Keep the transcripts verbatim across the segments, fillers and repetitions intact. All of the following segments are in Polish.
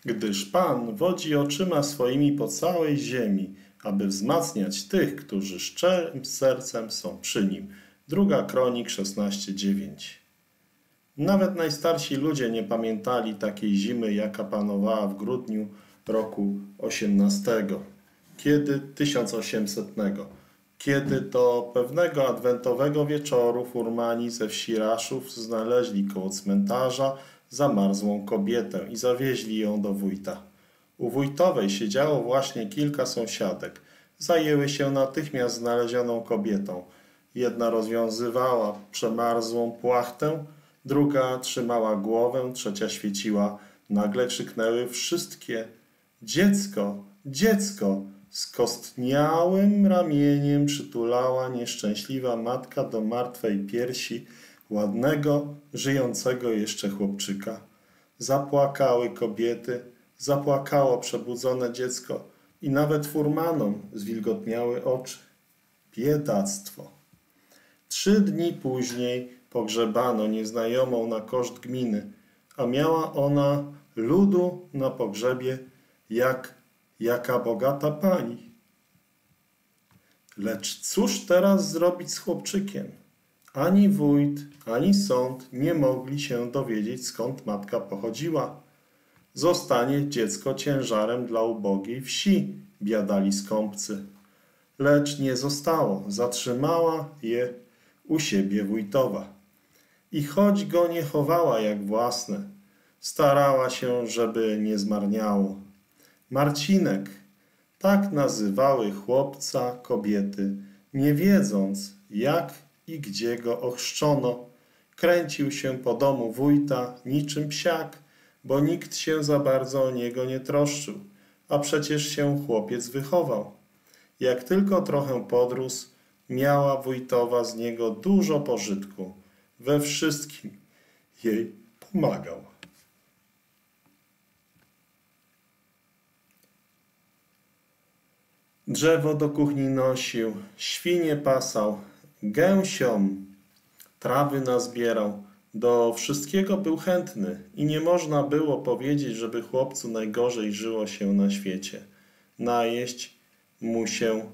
Gdyż Pan wodzi oczyma swoimi po całej ziemi, aby wzmacniać tych, którzy szczerym sercem są przy Nim. Druga Kronik szesnaście dziewięć. Nawet najstarsi ludzie nie pamiętali takiej zimy, jaka panowała w grudniu roku osiemnastego, kiedy tysiąc osiemsetnego, kiedy to pewnego adwentowego wieczoru furmani ze wsi Raszów znaleźli koło cmentarza zamarzłą kobietę i zawieźli ją do wójta. U wójtowej siedziało właśnie kilka sąsiadek. Zajęły się natychmiast znalezioną kobietą. Jedna rozwiązywała przemarzłą płachtę, druga trzymała głowę, trzecia świeciła. Nagle krzyknęły wszystkie: dziecko, dziecko! Skostniałym ramieniem przytulała nieszczęśliwa matka do martwej piersi ładnego, żyjącego jeszcze chłopczyka. Zapłakały kobiety, zapłakało przebudzone dziecko i nawet furmanom zwilgotniały oczy. Biedactwo. Trzy dni później pogrzebano nieznajomą na koszt gminy, a miała ona ludu na pogrzebie jak jaka bogata pani. Lecz cóż teraz zrobić z chłopczykiem? Ani wójt, ani sąd nie mogli się dowiedzieć, skąd matka pochodziła. Zostanie dziecko ciężarem dla ubogiej wsi, biadali skąpcy. Lecz nie zostało, zatrzymała je u siebie wójtowa. I choć go nie chowała jak własne, starała się, żeby nie zmarniało. Marcinek, tak nazywały chłopca kobiety, nie wiedząc, jak i gdzie go ochrzczono. Kręcił się po domu wójta niczym psiak, bo nikt się za bardzo o niego nie troszczył, a przecież się chłopiec wychował. Jak tylko trochę podrósł, miała wójtowa z niego dużo pożytku. We wszystkim jej pomagał. Drzewo do kuchni nosił, świnie pasał, gęsiom trawy nazbierał. Do wszystkiego był chętny i nie można było powiedzieć, żeby chłopcu najgorzej żyło się na świecie. Najeść mu się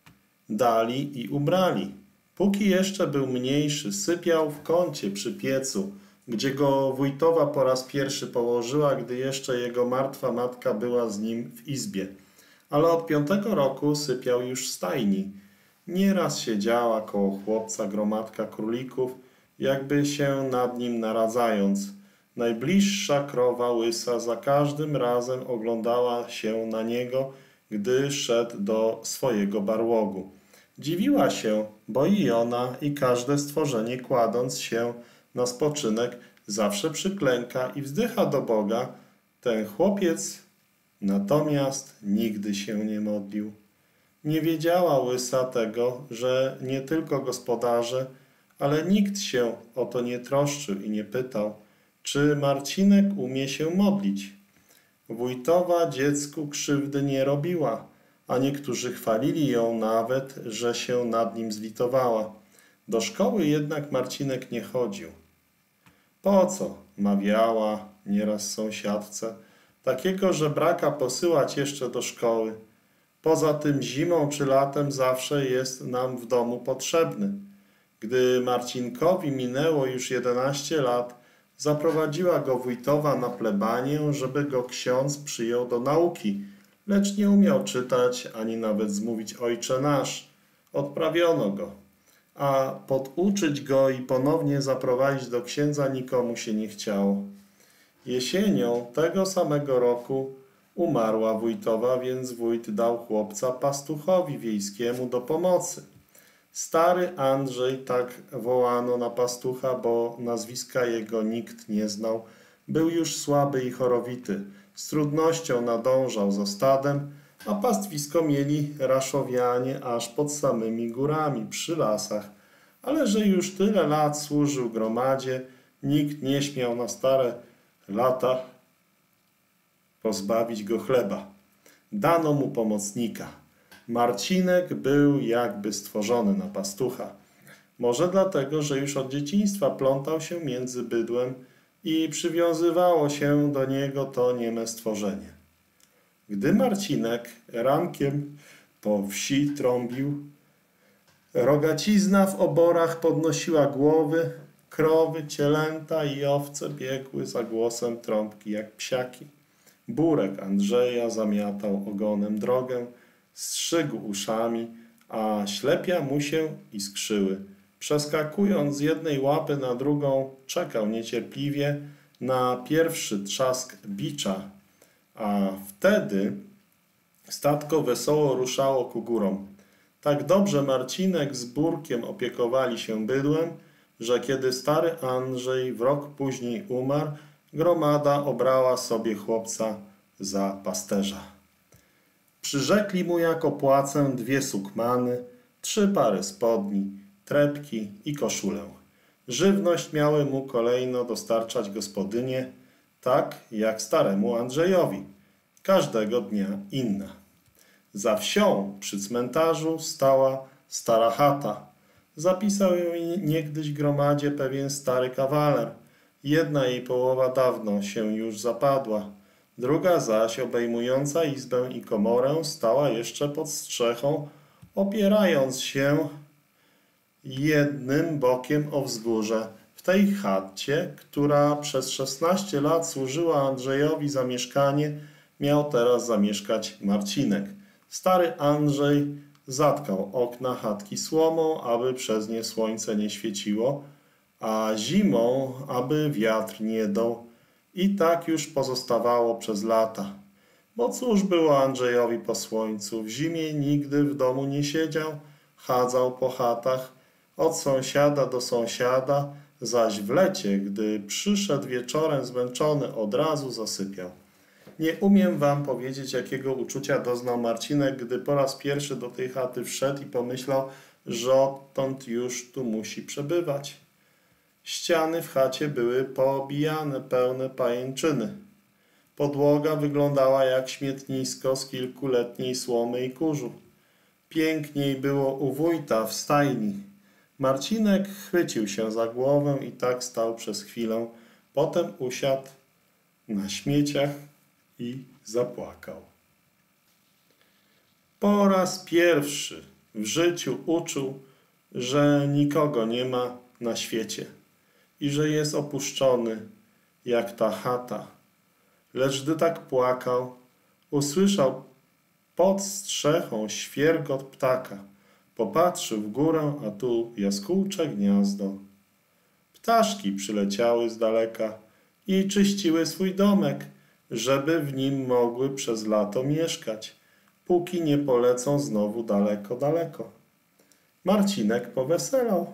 dali i ubrali. Póki jeszcze był mniejszy, sypiał w kącie przy piecu, gdzie go wójtowa po raz pierwszy położyła, gdy jeszcze jego martwa matka była z nim w izbie. Ale od piątego roku sypiał już w stajni. Nieraz siedziała koło chłopca gromadka królików, jakby się nad nim naradzając. Najbliższa krowa łysa za każdym razem oglądała się na niego, gdy szedł do swojego barłogu. Dziwiła się, bo i ona, i każde stworzenie, kładąc się na spoczynek, zawsze przyklęka i wzdycha do Boga. Ten chłopiec natomiast nigdy się nie modlił. Nie wiedziała łysa tego, że nie tylko gospodarze, ale nikt się o to nie troszczył i nie pytał, czy Marcinek umie się modlić. Wójtowa dziecku krzywdy nie robiła, a niektórzy chwalili ją nawet, że się nad nim zlitowała. Do szkoły jednak Marcinek nie chodził. Po co? Mawiała nieraz sąsiadce. Takiego żebraka posyłać jeszcze do szkoły. Poza tym zimą czy latem zawsze jest nam w domu potrzebny. Gdy Marcinkowi minęło już jedenaście lat, zaprowadziła go wójtowa na plebanię, żeby go ksiądz przyjął do nauki, lecz nie umiał czytać ani nawet zmówić Ojcze Nasz. Odprawiono go, a poduczyć go i ponownie zaprowadzić do księdza nikomu się nie chciało. Jesienią tego samego roku umarła wójtowa, więc wójt dał chłopca pastuchowi wiejskiemu do pomocy. Stary Andrzej, tak wołano na pastucha, bo nazwiska jego nikt nie znał, był już słaby i chorowity. Z trudnością nadążał za stadem, a pastwisko mieli Raszowianie aż pod samymi górami, przy lasach. Ale że już tyle lat służył gromadzie, nikt nie śmiał na stare lata pozbawić go chleba. Dano mu pomocnika. Marcinek był jakby stworzony na pastucha. Może dlatego, że już od dzieciństwa plątał się między bydłem, i przywiązywało się do niego to nieme stworzenie. Gdy Marcinek rankiem po wsi trąbił, rogacizna w oborach podnosiła głowy, krowy, cielęta i owce biegły za głosem trąbki jak psiaki. Burek Andrzeja zamiatał ogonem drogę, strzygł uszami, a ślepia mu się iskrzyły. Przeskakując z jednej łapy na drugą, czekał niecierpliwie na pierwszy trzask bicza, a wtedy statko wesoło ruszało ku górom. Tak dobrze Marcinek z Burkiem opiekowali się bydłem, że kiedy stary Andrzej w rok później umarł, gromada obrała sobie chłopca za pasterza. Przyrzekli mu jako płacę dwie sukmany, trzy pary spodni, trepki i koszulę. Żywność miały mu kolejno dostarczać gospodynie, tak jak staremu Andrzejowi, każdego dnia inna. Za wsią przy cmentarzu stała stara chata. Zapisał ją niegdyś gromadzie pewien stary kawaler. Jedna jej połowa dawno się już zapadła, druga zaś obejmująca izbę i komorę stała jeszcze pod strzechą, opierając się jednym bokiem o wzgórze. W tej chacie, która przez szesnaście lat służyła Andrzejowi za mieszkanie, miał teraz zamieszkać Marcinek. Stary Andrzej zatkał okna chatki słomą, aby przez nie słońce nie świeciło, a zimą, aby wiatr nie dął. I tak już pozostawało przez lata. Bo cóż było Andrzejowi po słońcu? W zimie nigdy w domu nie siedział, chadzał po chatach, od sąsiada do sąsiada, zaś w lecie, gdy przyszedł wieczorem zmęczony, od razu zasypiał. Nie umiem wam powiedzieć, jakiego uczucia doznał Marcinek, gdy po raz pierwszy do tej chaty wszedł i pomyślał, że odtąd już tu musi przebywać. Ściany w chacie były poobijane, pełne pajęczyny. Podłoga wyglądała jak śmietnisko z kilkuletniej słomy i kurzu. Piękniej było u wójta w stajni. Marcinek chwycił się za głowę i tak stał przez chwilę. Potem usiadł na śmieciach i zapłakał. Po raz pierwszy w życiu uczuł, że nikogo nie ma na świecie i że jest opuszczony jak ta chata. Lecz gdy tak płakał, usłyszał pod strzechą świergot ptaka. Popatrzył w górę, a tu jaskółcze gniazdo. Ptaszki przyleciały z daleka i czyściły swój domek, żeby w nim mogły przez lato mieszkać, póki nie polecą znowu daleko, daleko. Marcinek poweselał.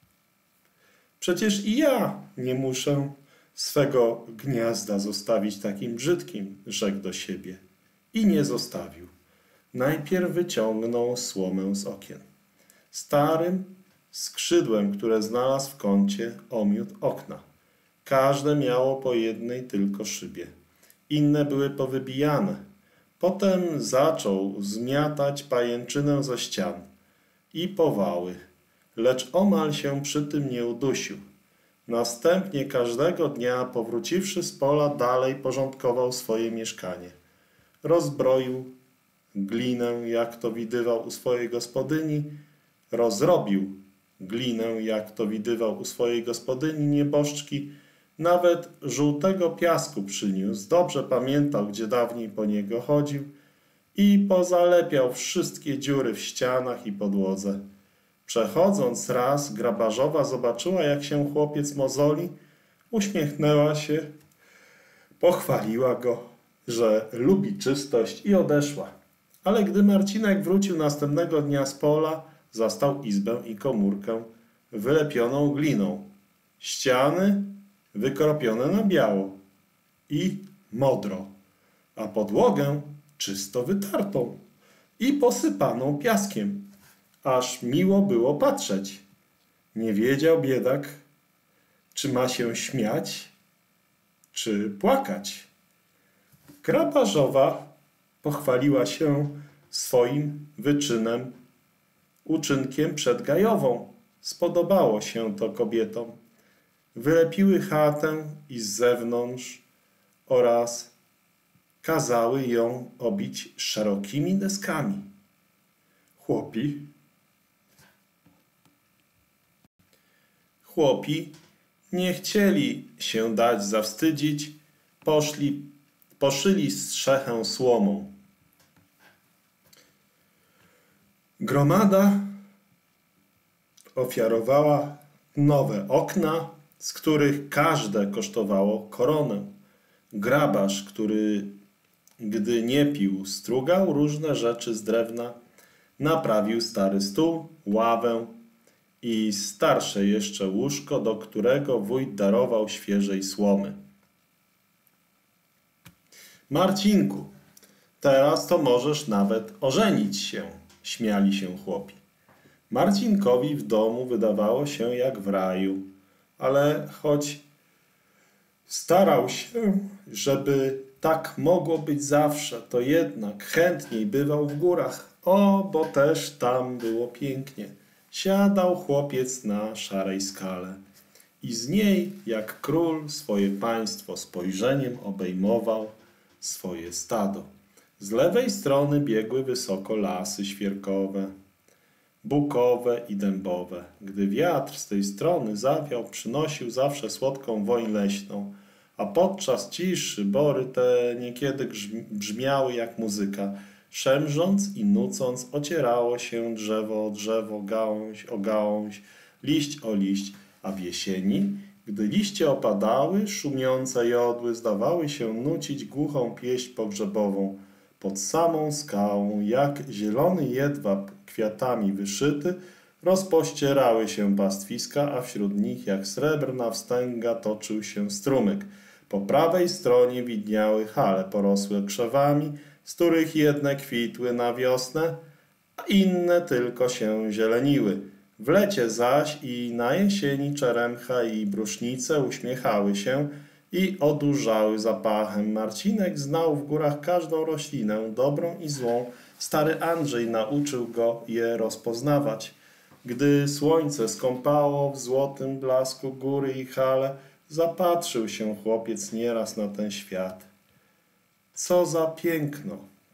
Przecież i ja nie muszę swego gniazda zostawić takim brzydkim, rzekł do siebie. I nie zostawił. Najpierw wyciągnął słomę z okien. Starym skrzydłem, które znalazł w kącie, omiótł okna. Każde miało po jednej tylko szybie. Inne były powybijane. Potem zaczął zmiatać pajęczynę ze ścian i powały, lecz omal się przy tym nie udusił. Następnie każdego dnia, powróciwszy z pola, dalej porządkował swoje mieszkanie. Rozbroił glinę, jak to widywał u swojej gospodyni, rozrobił glinę, jak to widywał u swojej gospodyni nieboszczki, nawet żółtego piasku przyniósł, dobrze pamiętał, gdzie dawniej po niego chodził i pozalepiał wszystkie dziury w ścianach i podłodze. Przechodząc raz, grabarzowa zobaczyła, jak się chłopiec mozoli, uśmiechnęła się, pochwaliła go, że lubi czystość i odeszła. Ale gdy Marcinek wrócił następnego dnia z pola, zastał izbę i komórkę wylepioną gliną, ściany wykropione na biało i modro, a podłogę czysto wytartą i posypaną piaskiem, aż miło było patrzeć. Nie wiedział biedak, czy ma się śmiać, czy płakać. Grabarzowa pochwaliła się swoim wyczynem, uczynkiem przed Gajową. Spodobało się to kobietom. wylepiły chatę i z zewnątrz oraz kazały ją obić szerokimi deskami. Chłopi, chłopi nie chcieli się dać zawstydzić, poszli, poszyli strzechę słomą. Gromada ofiarowała nowe okna, z których każde kosztowało koronę. Grabarz, który gdy nie pił, strugał różne rzeczy z drewna, naprawił stary stół, ławę i starsze jeszcze łóżko, do którego wójt darował świeżej słomy. Marcinku, teraz to możesz nawet ożenić się, śmiali się chłopi. Marcinkowi w domu wydawało się jak w raju, ale choć starał się, żeby tak mogło być zawsze, to jednak chętniej bywał w górach. O, bo też tam było pięknie. Siadał chłopiec na szarej skale i z niej, jak król, swoje państwo spojrzeniem obejmował swoje stado. Z lewej strony biegły wysoko lasy świerkowe, bukowe i dębowe. Gdy wiatr z tej strony zawiał, przynosił zawsze słodką woń leśną, a podczas ciszy bory te niekiedy brzmiały jak muzyka. Szemrząc i nucąc, ocierało się drzewo o drzewo, gałąź o gałąź, liść o liść, a w jesieni, gdy liście opadały, szumiące jodły zdawały się nucić głuchą pieśń pogrzebową. Pod samą skałą, jak zielony jedwab kwiatami wyszyty, rozpościerały się pastwiska, a wśród nich jak srebrna wstęga toczył się strumyk. Po prawej stronie widniały hale porosłe krzewami, z których jedne kwitły na wiosnę, a inne tylko się zieleniły. W lecie zaś i na jesieni czeremcha i brusznice uśmiechały się i odurzały zapachem. Marcinek znał w górach każdą roślinę, dobrą i złą. Stary Andrzej nauczył go je rozpoznawać. Gdy słońce skąpało w złotym blasku góry i hale, zapatrzył się chłopiec nieraz na ten świat. Co za piękno!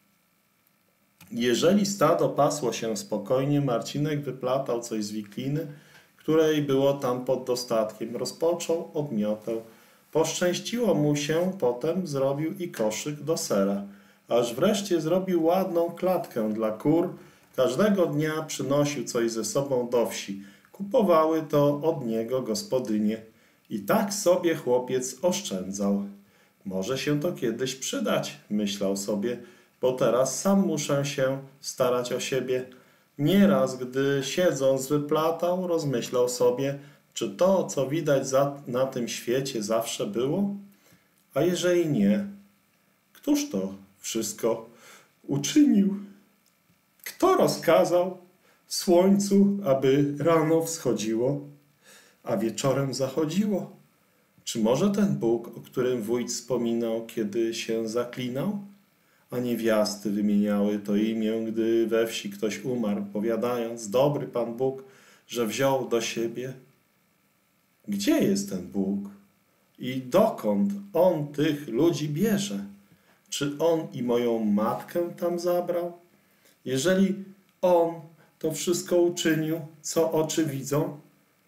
Jeżeli stado pasło się spokojnie, Marcinek wyplatał coś z wikliny, której było tam pod dostatkiem. Rozpoczął od mioteł. Poszczęściło mu się, potem zrobił i koszyk do sera, aż wreszcie zrobił ładną klatkę dla kur. Każdego dnia przynosił coś ze sobą do wsi. Kupowały to od niego gospodynie. I tak sobie chłopiec oszczędzał. Może się to kiedyś przydać, myślał sobie, bo teraz sam muszę się starać o siebie. Nieraz, gdy siedząc wyplatał, rozmyślał sobie, czy to, co widać za, na tym świecie, zawsze było? A jeżeli nie, któż to wszystko uczynił? Kto rozkazał słońcu, aby rano wschodziło, a wieczorem zachodziło? Czy może ten Bóg, o którym wójt wspominał, kiedy się zaklinał? A niewiasty wymieniały to imię, gdy we wsi ktoś umarł, powiadając, dobry Pan Bóg, że wziął do siebie. Gdzie jest ten Bóg? I dokąd On tych ludzi bierze? Czy On i moją matkę tam zabrał? Jeżeli On to wszystko uczynił, co oczy widzą,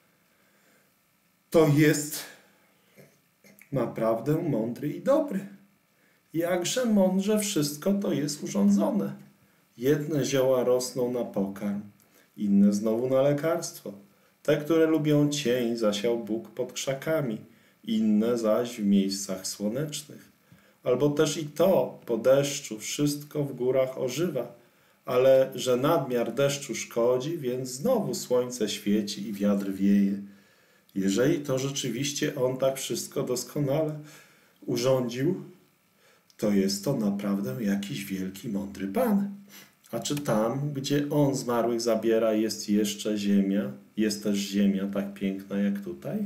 to jest naprawdę mądry i dobry. Jakże mądrze wszystko to jest urządzone. Jedne zioła rosną na pokarm, inne znowu na lekarstwo. Te, które lubią cień, zasiał Bóg pod krzakami, inne zaś w miejscach słonecznych. Albo też i to po deszczu wszystko w górach ożywa, ale że nadmiar deszczu szkodzi, więc znowu słońce świeci i wiatr wieje. Jeżeli to rzeczywiście On tak wszystko doskonale urządził, to jest to naprawdę jakiś wielki, mądry Pan. A czy tam, gdzie On zmarłych zabiera, jest jeszcze ziemia, jest też ziemia tak piękna jak tutaj?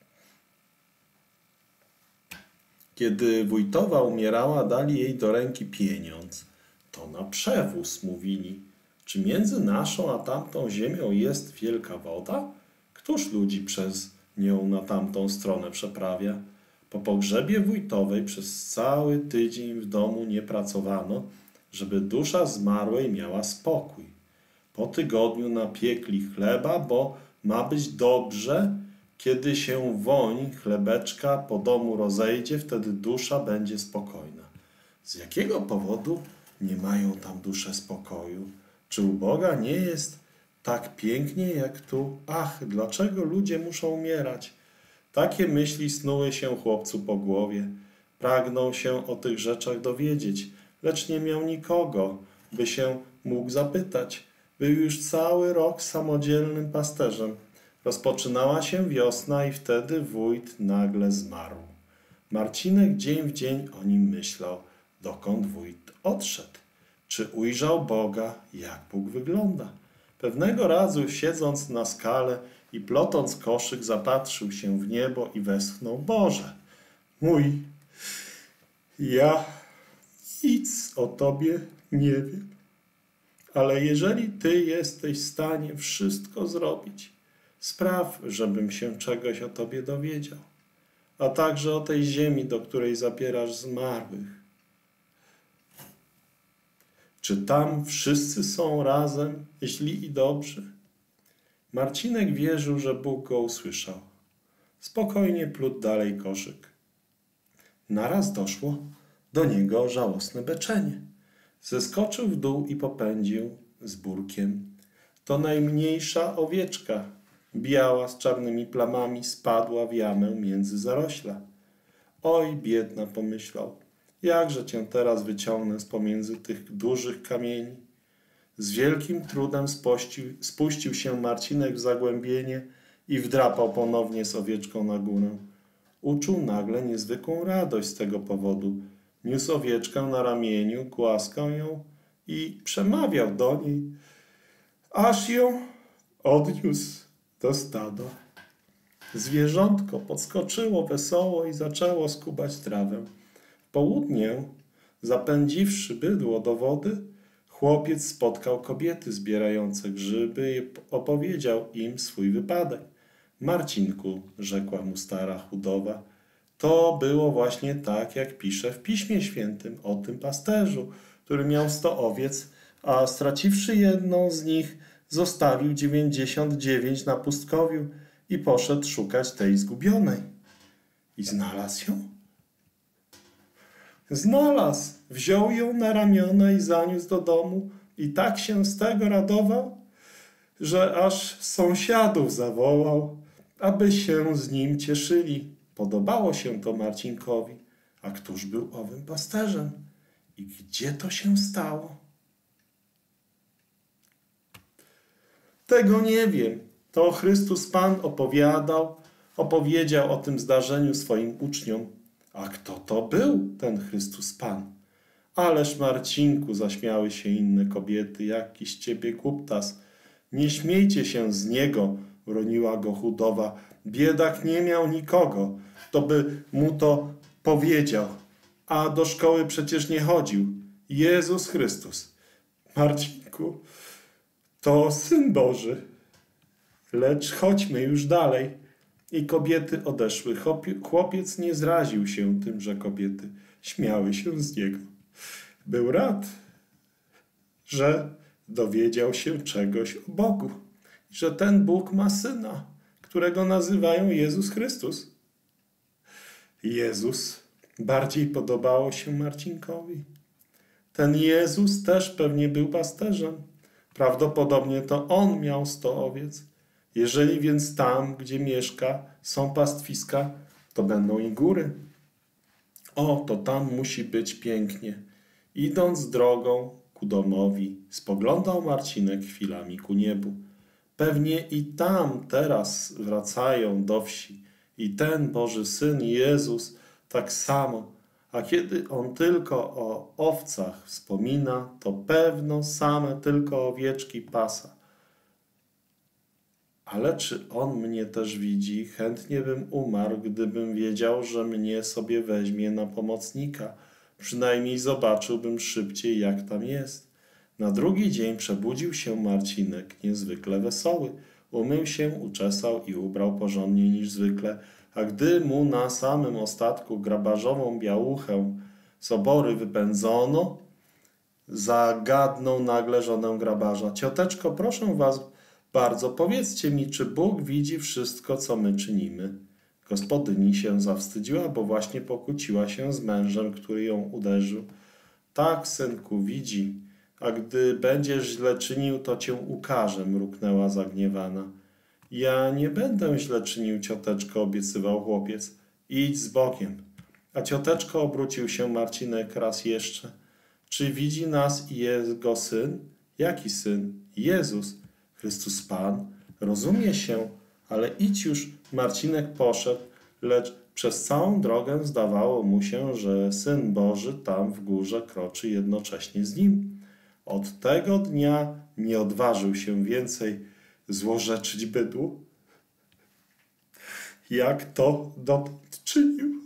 Kiedy wójtowa umierała, dali jej do ręki pieniądz. To na przewóz, mówili. Czy między naszą a tamtą ziemią jest wielka woda? Któż ludzi przez nią na tamtą stronę przeprawia. Po pogrzebie wójtowej przez cały tydzień w domu nie pracowano, żeby dusza zmarłej miała spokój. Po tygodniu napiekli chleba, bo ma być dobrze, kiedy się woń chlebeczka po domu rozejdzie, wtedy dusza będzie spokojna. Z jakiego powodu nie mają tam dusze spokoju? Czy u Boga nie jest tak pięknie jak tu? Ach, dlaczego ludzie muszą umierać? Takie myśli snuły się chłopcu po głowie. Pragnął się o tych rzeczach dowiedzieć, lecz nie miał nikogo, by się mógł zapytać. Był już cały rok samodzielnym pasterzem. Rozpoczynała się wiosna i wtedy wójt nagle zmarł. Marcinek dzień w dzień o nim myślał, dokąd wójt odszedł. Czy ujrzał Boga, jak Bóg wygląda? Pewnego razu, siedząc na skale i plotąc koszyk, zapatrzył się w niebo i westchnął: Boże mój, ja nic o Tobie nie wiem, ale jeżeli Ty jesteś w stanie wszystko zrobić, spraw, żebym się czegoś o Tobie dowiedział, a także o tej ziemi, do której zabierasz zmarłych. Czy tam wszyscy są razem, źli i dobrzy? Marcinek wierzył, że Bóg go usłyszał. Spokojnie plótł dalej koszyk. Naraz doszło do niego żałosne beczenie. Zeskoczył w dół i popędził z burkiem. To najmniejsza owieczka, biała z czarnymi plamami, spadła w jamę między zarośla. Oj, biedna, pomyślał, jakże cię teraz wyciągnę z pomiędzy tych dużych kamieni. Z wielkim trudem spuścił, spuścił się Marcinek w zagłębienie i wdrapał ponownie z owieczką na górę. Uczuł nagle niezwykłą radość z tego powodu. Niósł owieczkę na ramieniu, głaskał ją i przemawiał do niej, aż ją odniósł do stada. Zwierzątko podskoczyło wesoło i zaczęło skubać trawę. W południe, zapędziwszy bydło do wody, chłopiec spotkał kobiety zbierające grzyby i opowiedział im swój wypadek. Marcinku, rzekła mu stara chudowa, to było właśnie tak, jak pisze w Piśmie Świętym o tym pasterzu, który miał sto owiec, a straciwszy jedną z nich, zostawił dziewięćdziesiąt dziewięć na pustkowiu i poszedł szukać tej zgubionej. I znalazł ją? Znalazł. Wziął ją na ramiona i zaniósł do domu i tak się z tego radował, że aż sąsiadów zawołał, aby się z nim cieszyli. Podobało się to Marcinkowi. A któż był owym pasterzem? I gdzie to się stało? Tego nie wiem. To Chrystus Pan opowiadał, opowiedział o tym zdarzeniu swoim uczniom. A kto to był, ten Chrystus Pan? Ależ Marcinku, zaśmiały się inne kobiety, jakiś ciebie głuptas. Nie śmiejcie się z niego, broniła go chudowa. Biedak nie miał nikogo, kto by mu to powiedział. A do szkoły przecież nie chodził. Jezus Chrystus. Marcinku, to Syn Boży. Lecz chodźmy już dalej. I kobiety odeszły. Chłopiec nie zraził się tym, że kobiety śmiały się z niego. Był rad, że dowiedział się czegoś o Bogu. Że ten Bóg ma Syna, którego nazywają Jezus Chrystus. Jezus bardziej podobało się Marcinkowi. Ten Jezus też pewnie był pasterzem. Prawdopodobnie to On miał sto owiec. Jeżeli więc tam, gdzie mieszka, są pastwiska, to będą i góry. O, to tam musi być pięknie. Idąc drogą ku domowi, spoglądał Marcinek chwilami ku niebu. Pewnie i tam teraz wracają do wsi. I ten Boży Syn Jezus tak samo. A kiedy On tylko o owcach wspomina, to pewno same tylko owieczki pasa. Ale czy On mnie też widzi? Chętnie bym umarł, gdybym wiedział, że mnie sobie weźmie na pomocnika. Przynajmniej zobaczyłbym szybciej, jak tam jest. Na drugi dzień przebudził się Marcinek, niezwykle wesoły. Umył się, uczesał i ubrał porządniej niż zwykle, a gdy mu na samym ostatku grabarzową białuchę z obory wypędzono, zagadnął nagle żonę grabarza. Cioteczko, proszę was bardzo, powiedzcie mi, czy Bóg widzi wszystko, co my czynimy? Gospodyni się zawstydziła, bo właśnie pokłóciła się z mężem, który ją uderzył. Tak, synku, widzi, a gdy będziesz źle czynił, to cię ukażę, mruknęła zagniewana. Ja nie będę źle czynił, cioteczko, obiecywał chłopiec. Idź z Bogiem. A cioteczko, obrócił się Marcinek raz jeszcze. Czy widzi nas i jego syn? Jaki syn? Jezus, Chrystus Pan. Rozumie się, ale idź już. Marcinek poszedł, lecz przez całą drogę zdawało mu się, że Syn Boży tam w górze kroczy jednocześnie z nim. Od tego dnia nie odważył się więcej złorzeczyć bydłu, jak to dotąd czynił.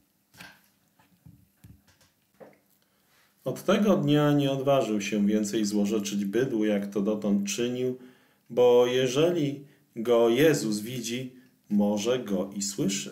Od tego dnia nie odważył się więcej złorzeczyć bydłu, jak to dotąd czynił, bo jeżeli go Jezus widzi, może go i słyszy.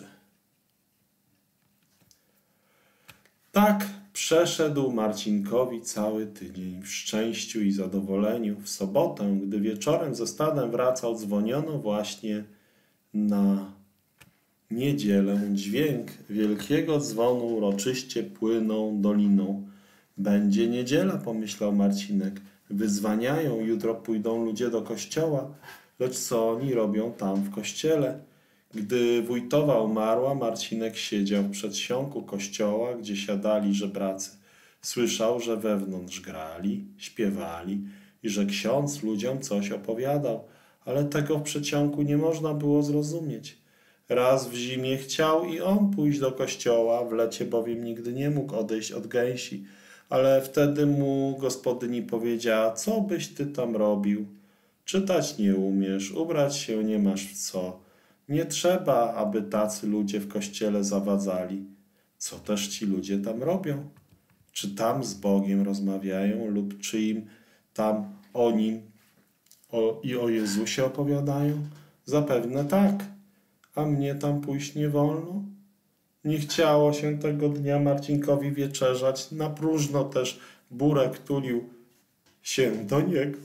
Tak przeszedł Marcinkowi cały tydzień w szczęściu i zadowoleniu. W sobotę, gdy wieczorem ze stadem wracał, dzwoniono właśnie na niedzielę. Dźwięk wielkiego dzwonu uroczyście płynął doliną. Będzie niedziela, pomyślał Marcinek. Wyzwaniają, jutro pójdą ludzie do kościoła, lecz co oni robią tam w kościele? Gdy wójtowa umarła, Marcinek siedział w przedsionku kościoła, gdzie siadali żebracy. Słyszał, że wewnątrz grali, śpiewali i że ksiądz ludziom coś opowiadał, ale tego w przedsionku nie można było zrozumieć. Raz w zimie chciał i on pójść do kościoła, w lecie bowiem nigdy nie mógł odejść od gęsi, ale wtedy mu gospodyni powiedziała, co byś ty tam robił? Czytać nie umiesz, ubrać się nie masz w co. Nie trzeba, aby tacy ludzie w kościele zawadzali. Co też ci ludzie tam robią? Czy tam z Bogiem rozmawiają lub czy im tam o Nim o, i o Jezusie opowiadają? Zapewne tak. A mnie tam pójść nie wolno? Nie chciało się tego dnia Marcinkowi wieczerzać. Na próżno też Burek tulił się do niego.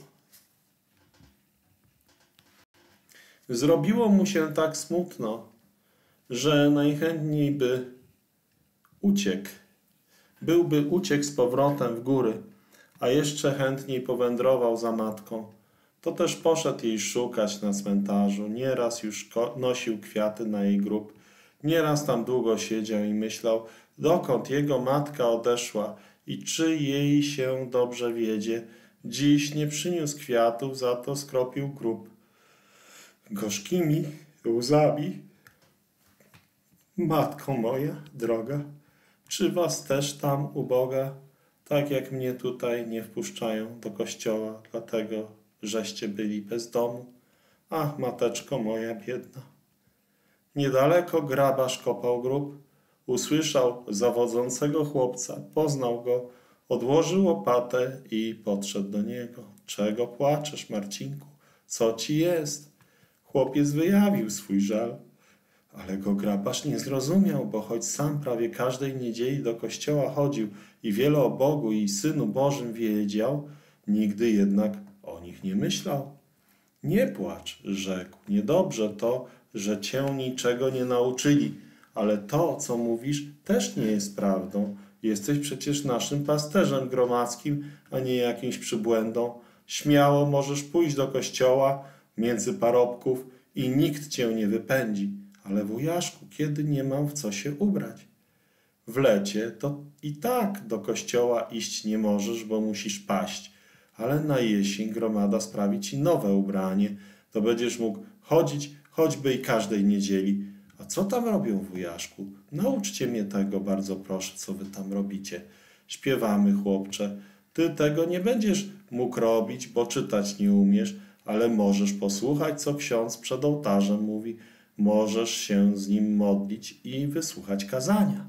Zrobiło mu się tak smutno, że najchętniej by uciekł. Byłby uciekł z powrotem w góry, a jeszcze chętniej powędrował za matką. To też poszedł jej szukać na cmentarzu. Nieraz już nosił kwiaty na jej grób. Nieraz tam długo siedział i myślał, dokąd jego matka odeszła i czy jej się dobrze wiedzie. Dziś nie przyniósł kwiatów, za to skropił grób. Gorzkimi łzami. Matko moja droga, czy was też tam u Boga, tak jak mnie tutaj nie wpuszczają do kościoła, dlatego żeście byli bez domu? Ach, mateczko moja biedna. Niedaleko grabarz kopał grób, usłyszał zawodzącego chłopca, poznał go, odłożył łopatę i podszedł do niego. Czego płaczesz, Marcinku? Co ci jest? Chłopiec wyjawił swój żal, ale go grabarz nie zrozumiał, bo choć sam prawie każdej niedzieli do kościoła chodził i wiele o Bogu i Synu Bożym wiedział, nigdy jednak o nich nie myślał. Nie płacz, rzekł, niedobrze to, że cię niczego nie nauczyli, ale to, co mówisz, też nie jest prawdą. Jesteś przecież naszym pasterzem gromadzkim, a nie jakimś przybłędą. Śmiało możesz pójść do kościoła między parobków i nikt cię nie wypędzi. Ale wujaszku, kiedy nie mam w co się ubrać? W lecie to i tak do kościoła iść nie możesz, bo musisz paść. Ale na jesień gromada sprawi ci nowe ubranie. To będziesz mógł chodzić choćby i każdej niedzieli. A co tam robią, wujaszku? Nauczcie mnie tego, bardzo proszę, co wy tam robicie. Śpiewamy, chłopcze. Ty tego nie będziesz mógł robić, bo czytać nie umiesz, ale możesz posłuchać, co ksiądz przed ołtarzem mówi. Możesz się z nim modlić i wysłuchać kazania.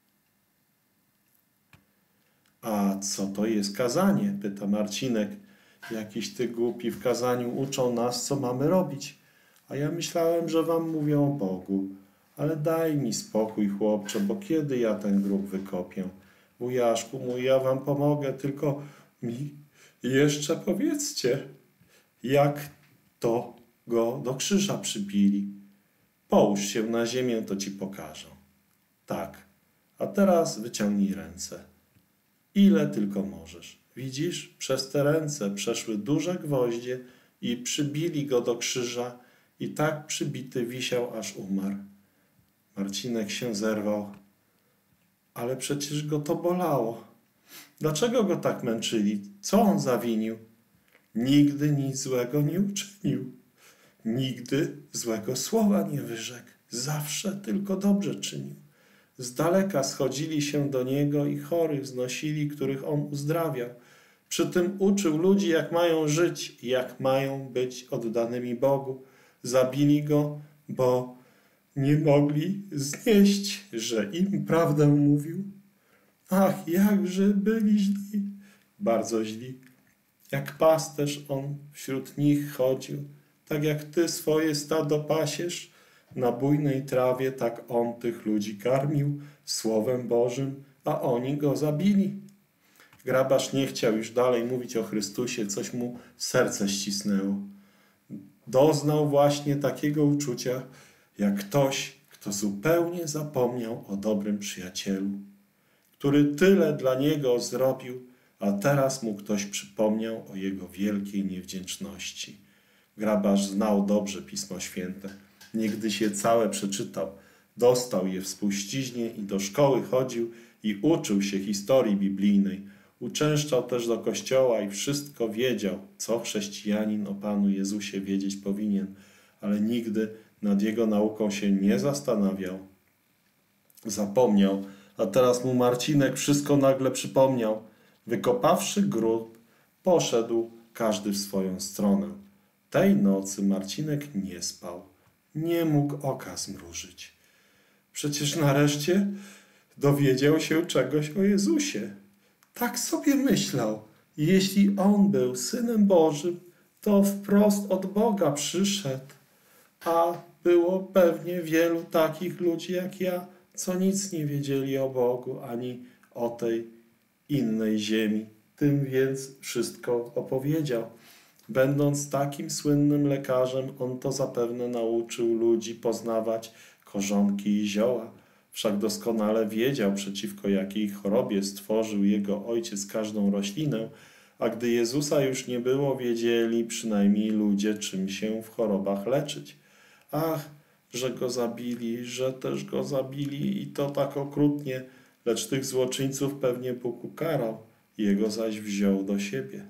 A co to jest kazanie? Pyta Marcinek. Jakiś ty głupi, w kazaniu uczą nas, co mamy robić. A ja myślałem, że wam mówię o Bogu. Ale daj mi spokój, chłopcze, bo kiedy ja ten grób wykopię? Wujaszku mój, ja wam pomogę, tylko mi jeszcze powiedzcie, jak to go do krzyża przybili. Połóż się na ziemię, to ci pokażę. Tak, a teraz wyciągnij ręce. Ile tylko możesz. Widzisz, przez te ręce przeszły duże gwoździe i przybili go do krzyża i tak przybity wisiał, aż umarł. Marcinek się zerwał. Ale przecież go to bolało. Dlaczego go tak męczyli? Co on zawinił? Nigdy nic złego nie uczynił. Nigdy złego słowa nie wyrzekł. Zawsze tylko dobrze czynił. Z daleka schodzili się do niego i chorych znosili, których on uzdrawiał. Przy tym uczył ludzi, jak mają żyć i jak mają być oddanymi Bogu. Zabili go, bo nie mogli znieść, że im prawdę mówił. Ach, jakże byli źli, bardzo źli. Jak pasterz on wśród nich chodził, tak jak ty swoje stado pasiesz, na bujnej trawie tak on tych ludzi karmił słowem Bożym, a oni go zabili. Grabarz nie chciał już dalej mówić o Chrystusie, coś mu serce ścisnęło. Doznał właśnie takiego uczucia, jak ktoś, kto zupełnie zapomniał o dobrym przyjacielu, który tyle dla niego zrobił, a teraz mu ktoś przypomniał o jego wielkiej niewdzięczności. Grabarz znał dobrze Pismo Święte. Niegdyś je całe przeczytał. Dostał je w spuściźnie i do szkoły chodził i uczył się historii biblijnej. Uczęszczał też do kościoła i wszystko wiedział, co chrześcijanin o Panu Jezusie wiedzieć powinien, ale nigdy nad jego nauką się nie zastanawiał. Zapomniał, a teraz mu Marcinek wszystko nagle przypomniał. Wykopawszy grób, poszedł każdy w swoją stronę. Tej nocy Marcinek nie spał. Nie mógł oka zmrużyć. Przecież nareszcie dowiedział się czegoś o Jezusie. Tak sobie myślał. Jeśli On był Synem Bożym, to wprost od Boga przyszedł. A było pewnie wielu takich ludzi jak ja, co nic nie wiedzieli o Bogu, ani o tej innej ziemi. Tym więc wszystko opowiedział. Będąc takim słynnym lekarzem, on to zapewne nauczył ludzi poznawać korzonki i zioła. Wszak doskonale wiedział, przeciwko jakiej chorobie stworzył jego ojciec każdą roślinę, a gdy Jezusa już nie było, wiedzieli przynajmniej ludzie, czym się w chorobach leczyć. Ach, że go zabili, że też go zabili i to tak okrutnie, lecz tych złoczyńców pewnie Bóg ukarał, jego zaś wziął do siebie.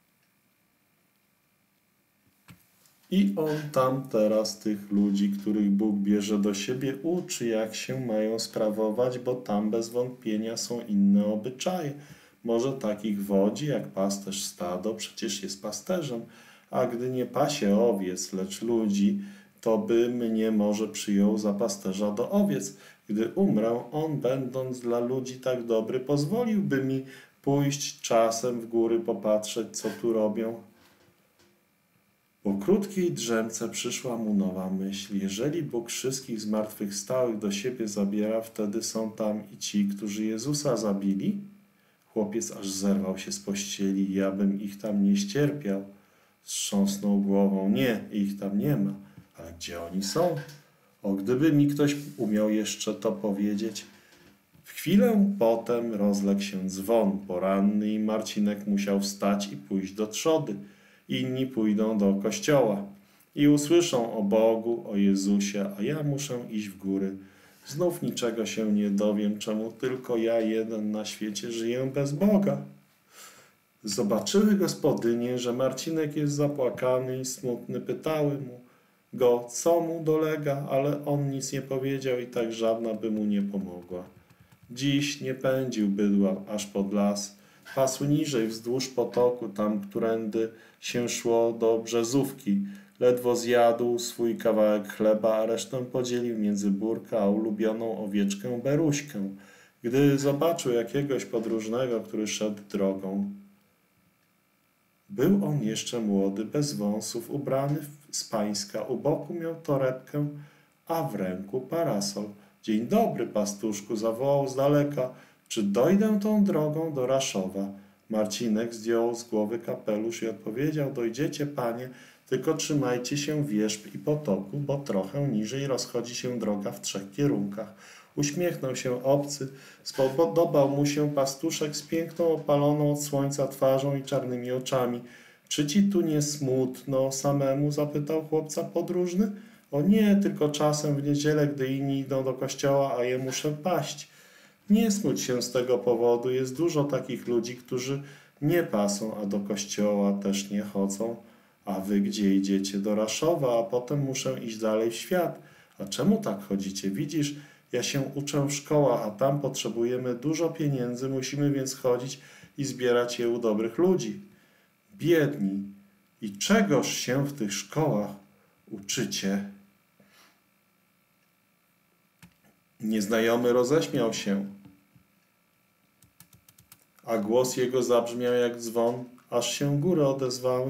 I on tam teraz tych ludzi, których Bóg bierze do siebie, uczy, jak się mają sprawować, bo tam bez wątpienia są inne obyczaje. Może takich wodzi, jak pasterz stado, przecież jest pasterzem, a gdy nie pasie owiec, lecz ludzi, to by mnie może przyjął za pasterza do owiec. Gdy umrę, on, będąc dla ludzi tak dobry, pozwoliłby mi pójść czasem w góry, popatrzeć, co tu robią. Po krótkiej drzemce przyszła mu nowa myśl. Jeżeli Bóg wszystkich zmartwychwstałych do siebie zabiera, wtedy są tam i ci, którzy Jezusa zabili? Chłopiec aż zerwał się z pościeli. Ja bym ich tam nie ścierpiał. Wstrząsnął głową. Nie, ich tam nie ma. Ale gdzie oni są? O, gdyby mi ktoś umiał jeszcze to powiedzieć. W chwilę potem rozległ się dzwon poranny i Marcinek musiał wstać i pójść do trzody. Inni pójdą do kościoła i usłyszą o Bogu, o Jezusie, a ja muszę iść w góry. Znów niczego się nie dowiem, czemu tylko ja jeden na świecie żyję bez Boga. Zobaczyły gospodynie, że Marcinek jest zapłakany i smutny, pytały mu go, co mu dolega, ale on nic nie powiedział i tak żadna by mu nie pomogła. Dziś nie pędził bydła aż pod las, pasł niżej wzdłuż potoku, tam którędy się szło do Brzezówki. Ledwo zjadł swój kawałek chleba, a resztę podzielił między Burka a ulubioną owieczkę Beruśkę, gdy zobaczył jakiegoś podróżnego, który szedł drogą. Był on jeszcze młody, bez wąsów, ubrany z pańska, u boku miał torebkę, a w ręku parasol. Dzień dobry, pastuszku, zawołał z daleka. Czy dojdę tą drogą do Raszowa? Marcinek zdjął z głowy kapelusz i odpowiedział: dojdziecie, panie, tylko trzymajcie się wierzb i potoku, bo trochę niżej rozchodzi się droga w trzech kierunkach. Uśmiechnął się obcy, spodobał mu się pastuszek z piękną, opaloną od słońca twarzą i czarnymi oczami. Czy ci tu nie smutno samemu? Zapytał chłopca podróżny. O nie, tylko czasem w niedzielę, gdy inni idą do kościoła, a ja muszę paść. Nie smuć się z tego powodu, jest dużo takich ludzi, którzy nie pasą, a do kościoła też nie chodzą. A wy gdzie idziecie? Do Raszowa, a potem muszę iść dalej w świat. A czemu tak chodzicie? Widzisz, ja się uczę w szkołach, a tam potrzebujemy dużo pieniędzy, musimy więc chodzić i zbierać je u dobrych ludzi. Biedni, i czegoż się w tych szkołach uczycie? Nieznajomy roześmiał się, a głos jego zabrzmiał jak dzwon, aż się góry odezwały.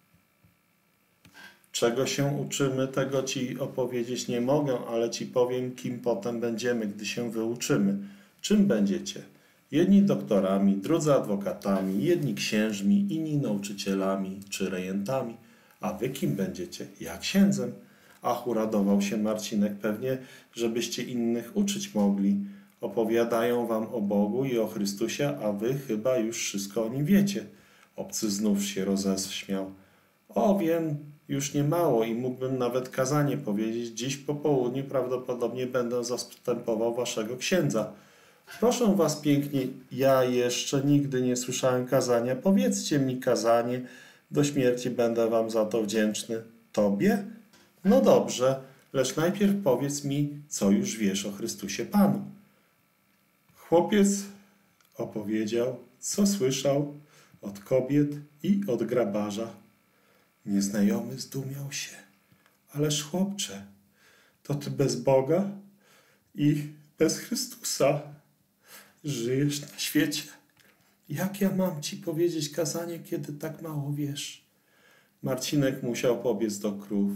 Czego się uczymy, tego ci opowiedzieć nie mogę, ale ci powiem, kim potem będziemy, gdy się wyuczymy. Czym będziecie? Jedni doktorami, drudzy adwokatami, jedni księżmi, inni nauczycielami czy rejentami. A wy kim będziecie? Ja księdzem. Ach, uradował się Marcinek, pewnie, żebyście innych uczyć mogli. Opowiadają wam o Bogu i o Chrystusie, a wy chyba już wszystko o nim wiecie. Obcy znów się roześmiał. O, wiem już niemało i mógłbym nawet kazanie powiedzieć. Dziś po południu prawdopodobnie będę zastępował waszego księdza. Proszę was pięknie, ja jeszcze nigdy nie słyszałem kazania. Powiedzcie mi kazanie, do śmierci będę wam za to wdzięczny. Tobie? No dobrze, lecz najpierw powiedz mi, co już wiesz o Chrystusie Panu. Chłopiec opowiedział, co słyszał od kobiet i od grabarza. Nieznajomy zdumiał się. Ależ chłopcze, to ty bez Boga i bez Chrystusa żyjesz na świecie. Jak ja mam ci powiedzieć kazanie, kiedy tak mało wiesz? Marcinek musiał pobiec do krów.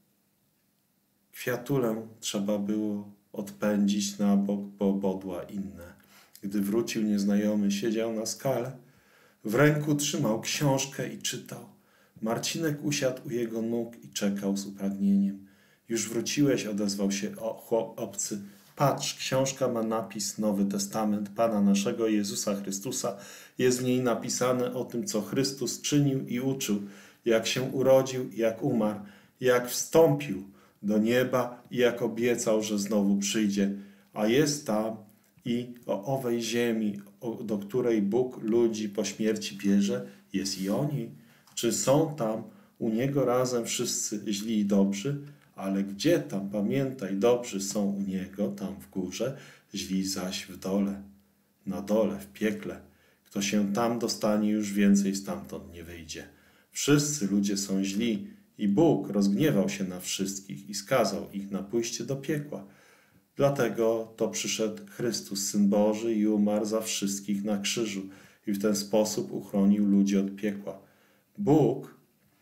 Kwiatulę trzeba było odpędzić na bok, bo bodła inne. Gdy wrócił nieznajomy, siedział na skale. W ręku trzymał książkę i czytał. Marcinek usiadł u jego nóg i czekał z upragnieniem. Już wróciłeś, odezwał się o, obcy. Patrz, książka ma napis Nowy Testament Pana naszego Jezusa Chrystusa. Jest w niej napisane o tym, co Chrystus czynił i uczył, jak się urodził, jak umarł, jak wstąpił do nieba i jak obiecał, że znowu przyjdzie. A jest tam i o owej ziemi, do której Bóg ludzi po śmierci bierze, jest i o niej. Czy są tam u Niego razem wszyscy źli i dobrzy? Ale gdzie tam, pamiętaj, dobrzy są u Niego, tam w górze, źli zaś w dole, na dole, w piekle. Kto się tam dostanie, już więcej stamtąd nie wyjdzie. Wszyscy ludzie są źli i Bóg rozgniewał się na wszystkich i skazał ich na pójście do piekła. Dlatego to przyszedł Chrystus, Syn Boży, i umarł za wszystkich na krzyżu i w ten sposób uchronił ludzi od piekła. Bóg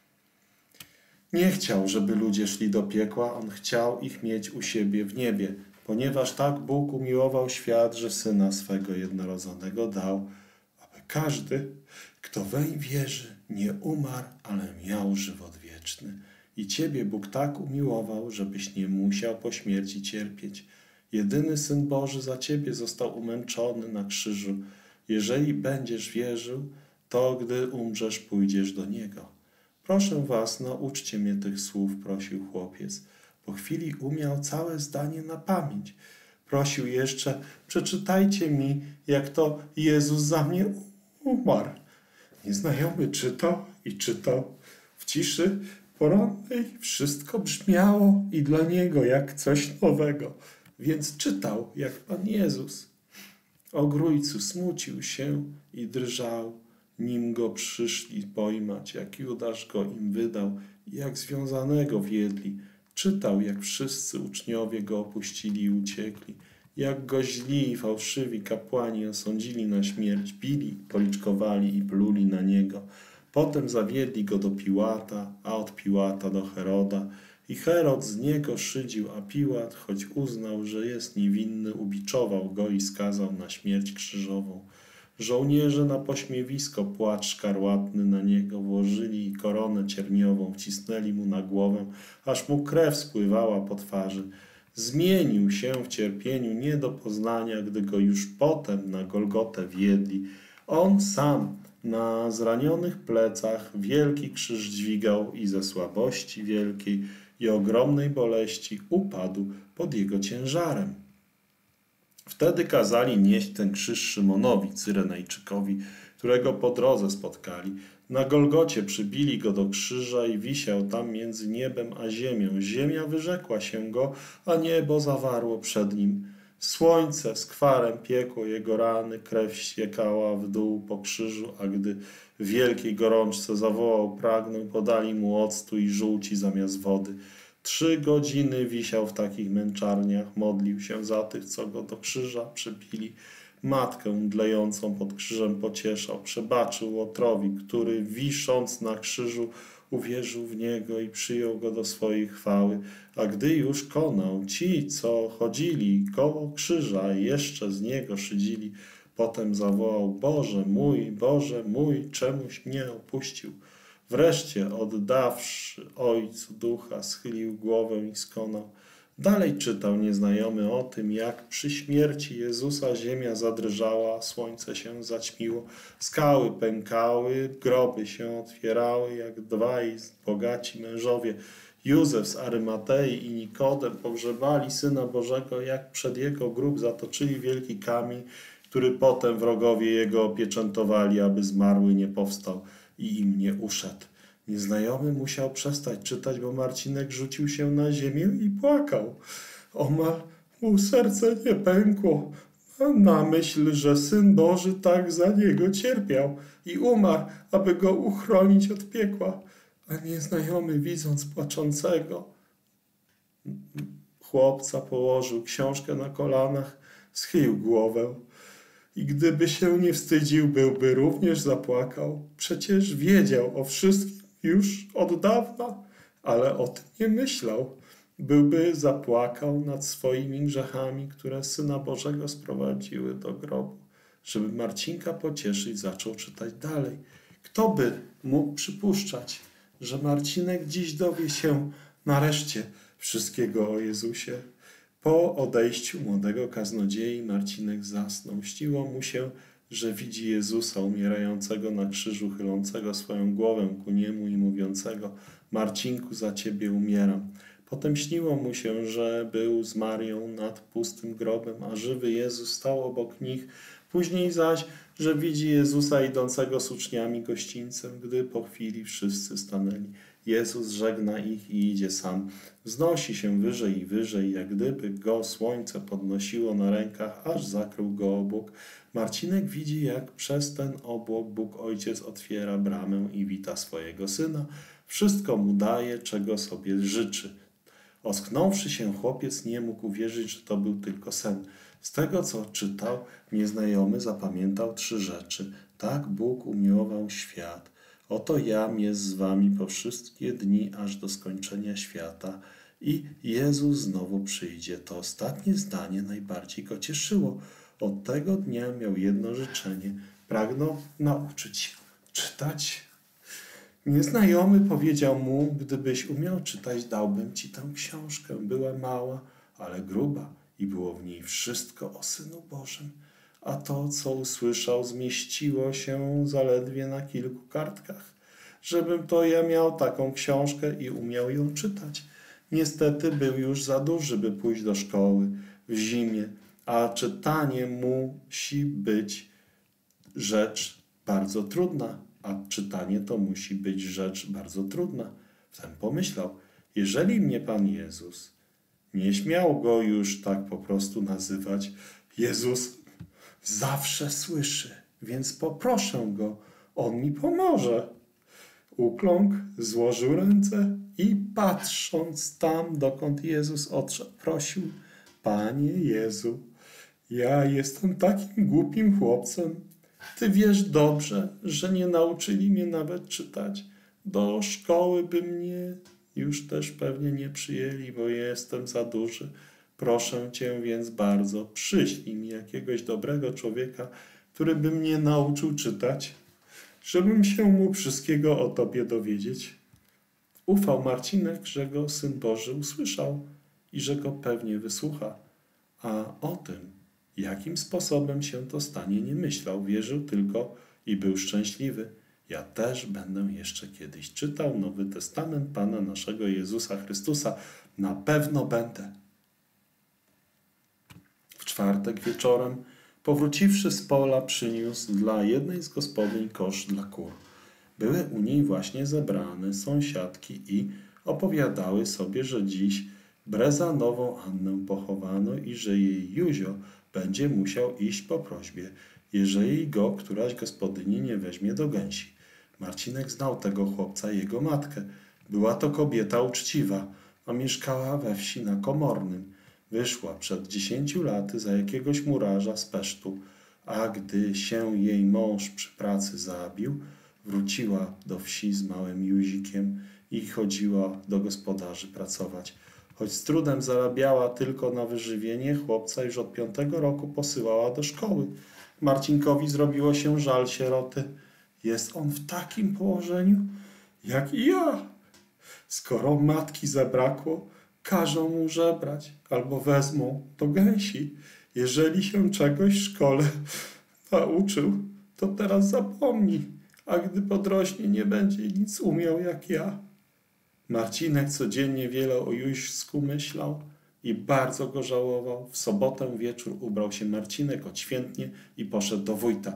nie chciał, żeby ludzie szli do piekła, On chciał ich mieć u siebie w niebie, ponieważ tak Bóg umiłował świat, że Syna swego jednorodzonego dał, aby każdy, kto weń wierzy, nie umarł, ale miał żywot wieczny. I Ciebie Bóg tak umiłował, żebyś nie musiał po śmierci cierpieć. Jedyny Syn Boży za Ciebie został umęczony na krzyżu. Jeżeli będziesz wierzył, to gdy umrzesz, pójdziesz do Niego. Proszę was, nauczcie mnie tych słów, prosił chłopiec. Po chwili umiał całe zdanie na pamięć. Prosił jeszcze, przeczytajcie mi, jak to Jezus za mnie umarł. Nieznajomy czytał i czytał. W ciszy porannej wszystko brzmiało i dla niego jak coś nowego. Więc czytał, jak Pan Jezus. O grójcu smucił się i drżał, nim go przyszli pojmać, jak Judasz go im wydał i jak związanego wiedli. Czytał, jak wszyscy uczniowie go opuścili i uciekli, jak go źli i fałszywi kapłani osądzili na śmierć, bili, policzkowali i pluli na niego. Potem zawiedli go do Piłata, a od Piłata do Heroda. I Herod z niego szydził, a Piłat, choć uznał, że jest niewinny, ubiczował go i skazał na śmierć krzyżową. Żołnierze na pośmiewisko płacz szkarłatny na niego włożyli i koronę cierniową wcisnęli mu na głowę, aż mu krew spływała po twarzy. Zmienił się w cierpieniu nie do poznania, gdy go już potem na Golgotę wiedli. On sam na zranionych plecach wielki krzyż dźwigał i ze słabości wielkiej i ogromnej boleści upadł pod jego ciężarem. Wtedy kazali nieść ten krzyż Szymonowi, Cyrenejczykowi, którego po drodze spotkali. Na Golgocie przybili go do krzyża i wisiał tam między niebem a ziemią. Ziemia wyrzekła się go, a niebo zawarło przed nim. Słońce skwarem piekło jego rany, krew ściekała w dół po krzyżu, a gdy w wielkiej gorączce zawołał, pragnął, podali mu octu i żółci zamiast wody. Trzy godziny wisiał w takich męczarniach, modlił się za tych, co go do krzyża przybili. Matkę mdlejącą pod krzyżem pocieszał, przebaczył Łotrowi, który wisząc na krzyżu uwierzył w niego i przyjął go do swojej chwały. A gdy już konał, ci, co chodzili koło krzyża i jeszcze z niego szydzili, potem zawołał: Boże mój, Boże mój, czemuś mnie opuścił? Wreszcie, oddawszy Ojcu ducha, schylił głowę i skonał. Dalej czytał nieznajomy o tym, jak przy śmierci Jezusa ziemia zadrżała, słońce się zaćmiło, skały pękały, groby się otwierały, jak dwaj bogaci mężowie, Józef z Arymatei i Nikodem, pogrzebali Syna Bożego, jak przed jego grób zatoczyli wielki kamień, który potem wrogowie jego opieczętowali, aby zmarły nie powstał i im nie uszedł. Nieznajomy musiał przestać czytać, bo Marcinek rzucił się na ziemię i płakał. Omal mu serce nie pękło na myśl, że Syn Boży tak za niego cierpiał i umarł, aby go uchronić od piekła. A nieznajomy, widząc płaczącego chłopca, położył książkę na kolanach, schylił głowę i gdyby się nie wstydził, byłby również zapłakał. Przecież wiedział o wszystkim już od dawna, ale o tym nie myślał. Byłby zapłakał nad swoimi grzechami, które Syna Bożego sprowadziły do grobu. Żeby Marcinka pocieszyć, zaczął czytać dalej. Kto by mógł przypuszczać, że Marcinek dziś dowie się nareszcie wszystkiego o Jezusie? Po odejściu młodego kaznodziei Marcinek zasnął. Śniło mu się, że widzi Jezusa umierającego na krzyżu, chylącego swoją głowę ku niemu i mówiącego: Marcinku, za ciebie umieram. Potem śniło mu się, że był z Marią nad pustym grobem, a żywy Jezus stał obok nich. Później zaś, że widzi Jezusa idącego z uczniami gościńcem, gdy po chwili wszyscy stanęli. Jezus żegna ich i idzie sam. Wznosi się wyżej i wyżej, jak gdyby go słońce podnosiło na rękach, aż zakrył go obłok. Marcinek widzi, jak przez ten obłok Bóg Ojciec otwiera bramę i wita swojego Syna. Wszystko mu daje, czego sobie życzy. Ocknąwszy się, chłopiec nie mógł uwierzyć, że to był tylko sen. Z tego, co czytał, nieznajomy zapamiętał trzy rzeczy. Tak Bóg umiłował świat. Oto jam jest z wami po wszystkie dni, aż do skończenia świata. I Jezus znowu przyjdzie. To ostatnie zdanie najbardziej go cieszyło. Od tego dnia miał jedno życzenie. Pragnął nauczyć się czytać. Nieznajomy powiedział mu: gdybyś umiał czytać, dałbym ci tę książkę. Była mała, ale gruba i było w niej wszystko o Synu Bożym. A to, co usłyszał, zmieściło się zaledwie na kilku kartkach. Żebym to ja miał taką książkę i umiał ją czytać. Niestety był już za duży, by pójść do szkoły w zimie, a czytanie musi być rzecz bardzo trudna, a czytanie to musi być rzecz bardzo trudna. Wtem pomyślał: jeżeli mnie Pan Jezus, nie śmiał go już tak po prostu nazywać, Jezus zawsze słyszy, więc poproszę go, on mi pomoże. Ukląkł, złożył ręce i patrząc tam, dokąd Jezus odszedł, prosił: Panie Jezu, ja jestem takim głupim chłopcem. Ty wiesz dobrze, że nie nauczyli mnie nawet czytać. Do szkoły by mnie już też pewnie nie przyjęli, bo jestem za duży. Proszę cię więc bardzo, przyślij mi jakiegoś dobrego człowieka, który by mnie nauczył czytać, żebym się mógł wszystkiego o tobie dowiedzieć. Ufał Marcinek, że go Syn Boży usłyszał i że go pewnie wysłucha, a o tym, jakim sposobem się to stanie, nie myślał, wierzył tylko i był szczęśliwy. Ja też będę jeszcze kiedyś czytał Nowy Testament Pana naszego Jezusa Chrystusa. Na pewno będę. W czwartek wieczorem, powróciwszy z pola, przyniósł dla jednej z gospodyń kosz dla kur. Były u niej właśnie zebrane sąsiadki i opowiadały sobie, że dziś Brezanową Annę pochowano i że jej Józio będzie musiał iść po prośbie, jeżeli go któraś gospodyni nie weźmie do gęsi. Marcinek znał tego chłopca i jego matkę. Była to kobieta uczciwa, a mieszkała we wsi na Komornym. Wyszła przed dziesięciu laty za jakiegoś murarza z Pesztu, a gdy się jej mąż przy pracy zabił, wróciła do wsi z małym Józikiem i chodziła do gospodarzy pracować. Choć z trudem zarabiała tylko na wyżywienie, chłopca już od piątego roku posyłała do szkoły. Marcinkowi zrobiło się żal sieroty. Jest on w takim położeniu, jak i ja. Skoro matki zabrakło, każą mu żebrać albo wezmą do gęsi. Jeżeli się czegoś w szkole nauczył, to teraz zapomni, a gdy podrośnie, nie będzie nic umiał jak ja. Marcinek codziennie wiele o Jóźsku myślał i bardzo go żałował. W sobotę wieczór ubrał się Marcinek odświętnie i poszedł do wójta.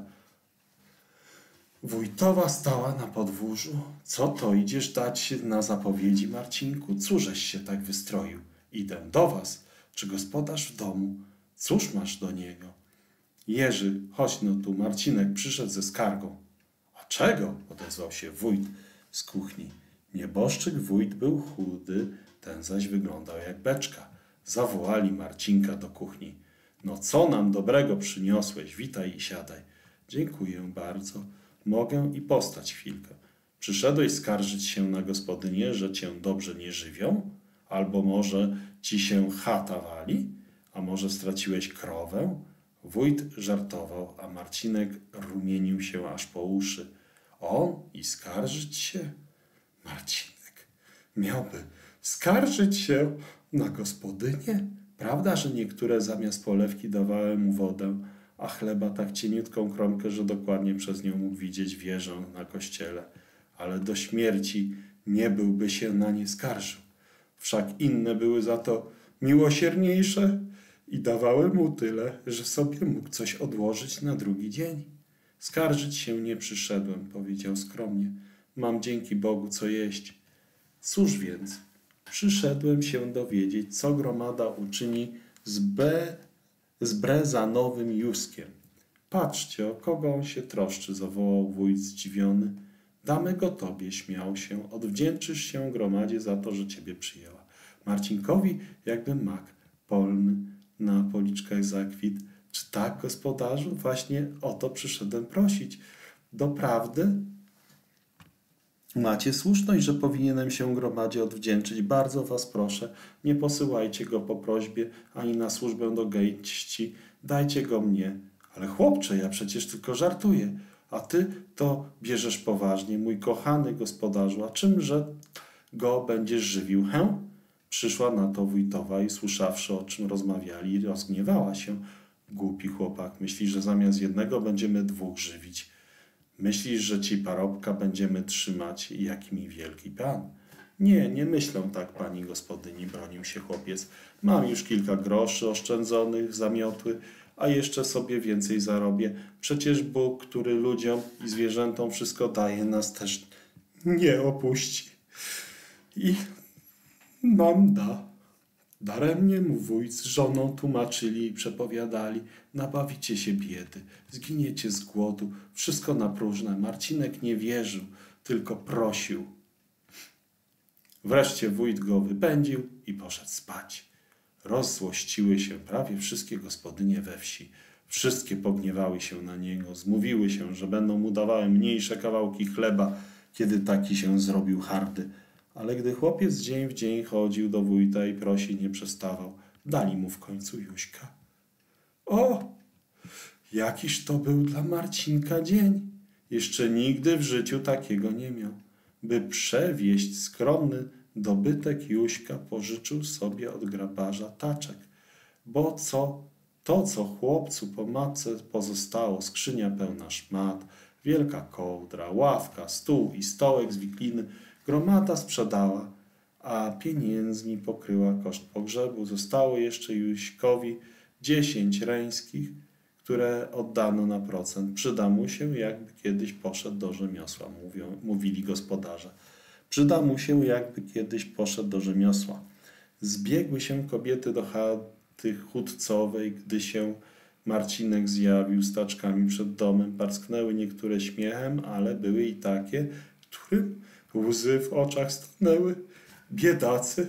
Wójtowa stała na podwórzu. Co to idziesz dać na zapowiedzi, Marcinku? Cóżeś się tak wystroił? Idę do was. Czy gospodarz w domu? Cóż masz do niego? Jerzy, chodź no tu, Marcinek przyszedł ze skargą. A czego? Odezwał się wójt z kuchni. Nieboszczyk wójt był chudy, ten zaś wyglądał jak beczka. Zawołali Marcinka do kuchni. No co nam dobrego przyniosłeś? Witaj i siadaj. Dziękuję bardzo. Mogę i postać chwilkę. Przyszedłeś skarżyć się na gospodynię, że cię dobrze nie żywią? Albo może ci się chata wali? A może straciłeś krowę? Wójt żartował, a Marcinek rumienił się aż po uszy. On i skarżyć się? Marcinek miałby skarżyć się na gospodynię? Prawda, że niektóre zamiast polewki dawały mu wodę, a chleba tak cieniutką kromkę, że dokładnie przez nią mógł widzieć wieżę na kościele, ale do śmierci nie byłby się na nie skarżył. Wszak inne były za to miłosierniejsze i dawały mu tyle, że sobie mógł coś odłożyć na drugi dzień. Skarżyć się nie przyszedłem, powiedział skromnie. Mam dzięki Bogu co jeść. Cóż więc? Przyszedłem się dowiedzieć, co gromada uczyni z, B, z Brezanowym Józkiem. Patrzcie, o kogo on się troszczy, zawołał wójt zdziwiony. Damy go tobie, śmiał się. Odwdzięczysz się gromadzie za to, że ciebie przyjęła. Marcinkowi jakby mak polny na policzkach zakwit. Czy tak, gospodarzu? Właśnie o to przyszedłem prosić. Doprawdy? Macie słuszność, że powinienem się gromadzie odwdzięczyć. Bardzo was proszę, nie posyłajcie go po prośbie, ani na służbę do gejści. Dajcie go mnie. Ale chłopcze, ja przecież tylko żartuję. A ty to bierzesz poważnie, mój kochany gospodarzu. A czymże go będziesz żywił, hę? Przyszła na to wójtowa i słyszawszy, o czym rozmawiali, rozgniewała się. Głupi chłopak, myśli, że zamiast jednego będziemy dwóch żywić. Myślisz, że ci parobka będziemy trzymać, jaki mi wielki pan? Nie, nie myślę tak, pani gospodyni, bronił się chłopiec. Mam już kilka groszy oszczędzonych za miotły, a jeszcze sobie więcej zarobię. Przecież Bóg, który ludziom i zwierzętom wszystko daje, nas też nie opuści. I nam da. Daremnie mu wójt z żoną tłumaczyli i przepowiadali. Nabawicie się biedy, zginiecie z głodu, wszystko na próżne. Marcinek nie wierzył, tylko prosił. Wreszcie wójt go wypędził i poszedł spać. Rozzłościły się prawie wszystkie gospodynie we wsi. Wszystkie pogniewały się na niego, zmówiły się, że będą mu dawały mniejsze kawałki chleba, kiedy taki się zrobił hardy. Ale gdy chłopiec dzień w dzień chodził do wójta i prosić nie przestawał, dali mu w końcu Juśka. O, jakiż to był dla Marcinka dzień! Jeszcze nigdy w życiu takiego nie miał. By przewieźć skromny dobytek Juśka, pożyczył sobie od grabarza taczek, bo co, to, co chłopcu po matce pozostało, skrzynia pełna szmat, wielka kołdra, ławka, stół i stołek z wikliny, gromada sprzedała, a pieniędzmi pokryła koszt pogrzebu. Zostało jeszcze Juśkowi dziesięć reńskich, które oddano na procent. Przyda mu się, jakby kiedyś poszedł do rzemiosła, mówią, mówili gospodarze. Przyda mu się, jakby kiedyś poszedł do rzemiosła. Zbiegły się kobiety do chaty chudcowej, gdy się Marcinek zjawił z taczkami przed domem. Parsknęły niektóre śmiechem, ale były i takie, którym łzy w oczach stanęły. Biedacy,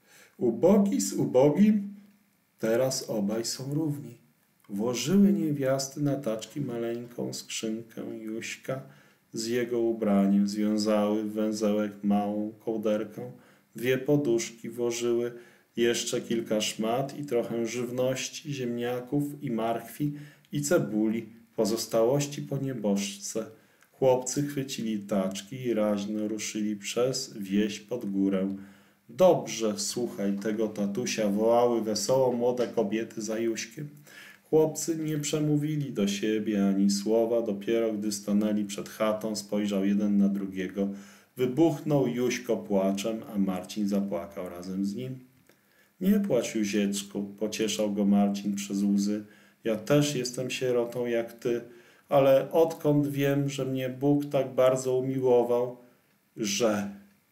ubogi z ubogim, teraz obaj są równi. Włożyły niewiasty na taczki maleńką skrzynkę Juśka z jego ubraniem, związały w węzełek małą kołderkę, dwie poduszki włożyły, jeszcze kilka szmat i trochę żywności, ziemniaków i marchwi i cebuli, pozostałości po nieboszce. Chłopcy chwycili taczki i raźno ruszyli przez wieś pod górę. Dobrze, słuchaj tego tatusia, wołały wesoło młode kobiety za Juśkiem. Chłopcy nie przemówili do siebie ani słowa, dopiero gdy stanęli przed chatą, spojrzał jeden na drugiego. Wybuchnął Juśko płaczem, a Marcin zapłakał razem z nim. Nie płacz, Józieczku, pocieszał go Marcin przez łzy. Ja też jestem sierotą jak ty, ale odkąd wiem, że mnie Bóg tak bardzo umiłował, że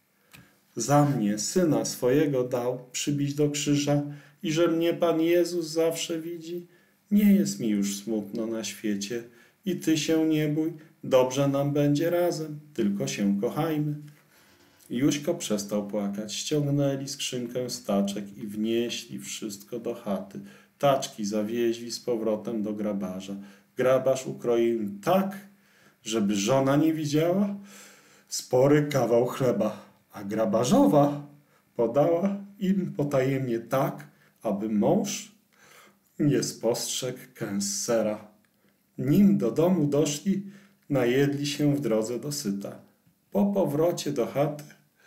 za mnie syna swojego dał przybić do krzyża i że mnie Pan Jezus zawsze widzi, nie jest mi już smutno na świecie i ty się nie bój, dobrze nam będzie razem, tylko się kochajmy. Jóźko przestał płakać, ściągnęli skrzynkę z taczek i wnieśli wszystko do chaty. Taczki zawieźli z powrotem do grabarza. Grabarz ukroił im tak, żeby żona nie widziała, spory kawał chleba, a grabarzowa podała im potajemnie tak, aby mąż nie spostrzegł kęs sera. Nim do domu doszli, najedli się w drodze dosyta. Po powrocie do chaty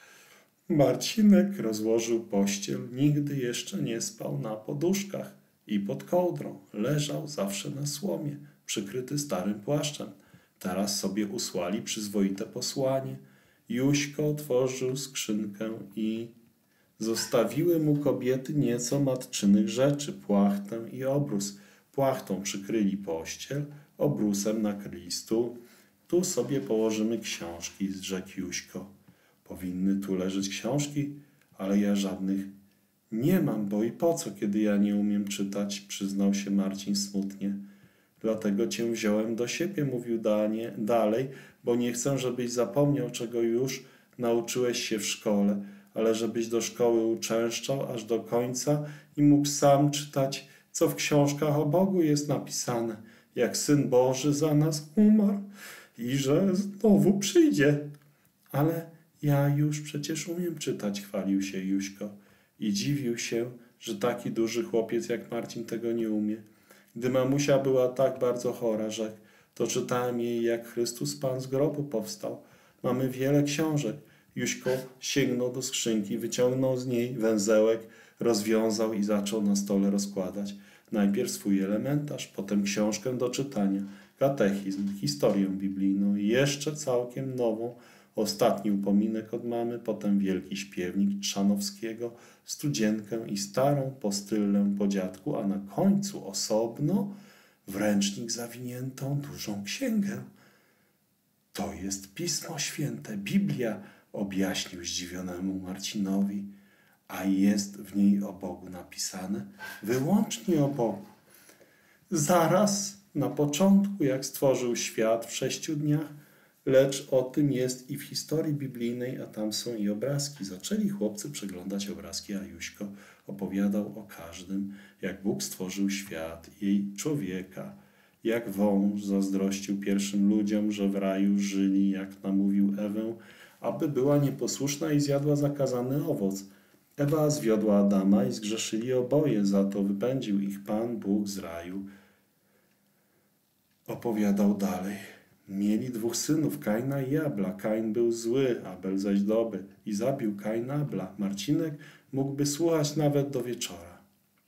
Marcinek rozłożył pościel. Nigdy jeszcze nie spał na poduszkach i pod kołdrą. Leżał zawsze na słomie, przykryty starym płaszczem. Teraz sobie usłali przyzwoite posłanie. Jóźko otworzył skrzynkę i zostawiły mu kobiety nieco matczynych rzeczy, płachtę i obrus. Płachtą przykryli pościel, obrusem nakryli stół. Tu sobie położymy książki, zrzekł Jóźko. Powinny tu leżeć książki, ale ja żadnych nie mam, bo i po co, kiedy ja nie umiem czytać, przyznał się Marcin smutnie. Dlatego cię wziąłem do siebie, mówił Danie, dalej, bo nie chcę, żebyś zapomniał, czego już nauczyłeś się w szkole, ale żebyś do szkoły uczęszczał aż do końca i mógł sam czytać, co w książkach o Bogu jest napisane, jak Syn Boży za nas umarł i że znowu przyjdzie. Ale ja już przecież umiem czytać, chwalił się Jóźko i dziwił się, że taki duży chłopiec jak Marcin tego nie umie. Gdy mamusia była tak bardzo chora, rzekł, to czytałem jej, jak Chrystus Pan z grobu powstał. Mamy wiele książek. Jóźko sięgnął do skrzynki, wyciągnął z niej węzełek, rozwiązał i zaczął na stole rozkładać. Najpierw swój elementarz, potem książkę do czytania, katechizm, historię biblijną i jeszcze całkiem nową, ostatni upominek od mamy, potem wielki śpiewnik Trzanowskiego, studzienkę i starą postyllę po dziadku, a na końcu osobno w ręcznik zawiniętą dużą księgę. To jest Pismo Święte, Biblia, objaśnił zdziwionemu Marcinowi, a jest w niej o Bogu napisane, wyłącznie o Bogu. Zaraz na początku, jak stworzył świat w sześciu dniach, lecz o tym jest i w historii biblijnej, a tam są i obrazki. Zaczęli chłopcy przeglądać obrazki, a Jóźko opowiadał o każdym, jak Bóg stworzył świat i człowieka. jak wąż zazdrościł pierwszym ludziom, że w raju żyli, jak namówił Ewę, aby była nieposłuszna i zjadła zakazany owoc. Ewa zwiodła Adama i zgrzeszyli oboje, za to wypędził ich Pan Bóg z raju. Opowiadał dalej. Mieli dwóch synów, Kaina i Abla. Kain był zły, Abel zaś dobry i zabił Kaina Abla. Marcinek mógłby słuchać nawet do wieczora.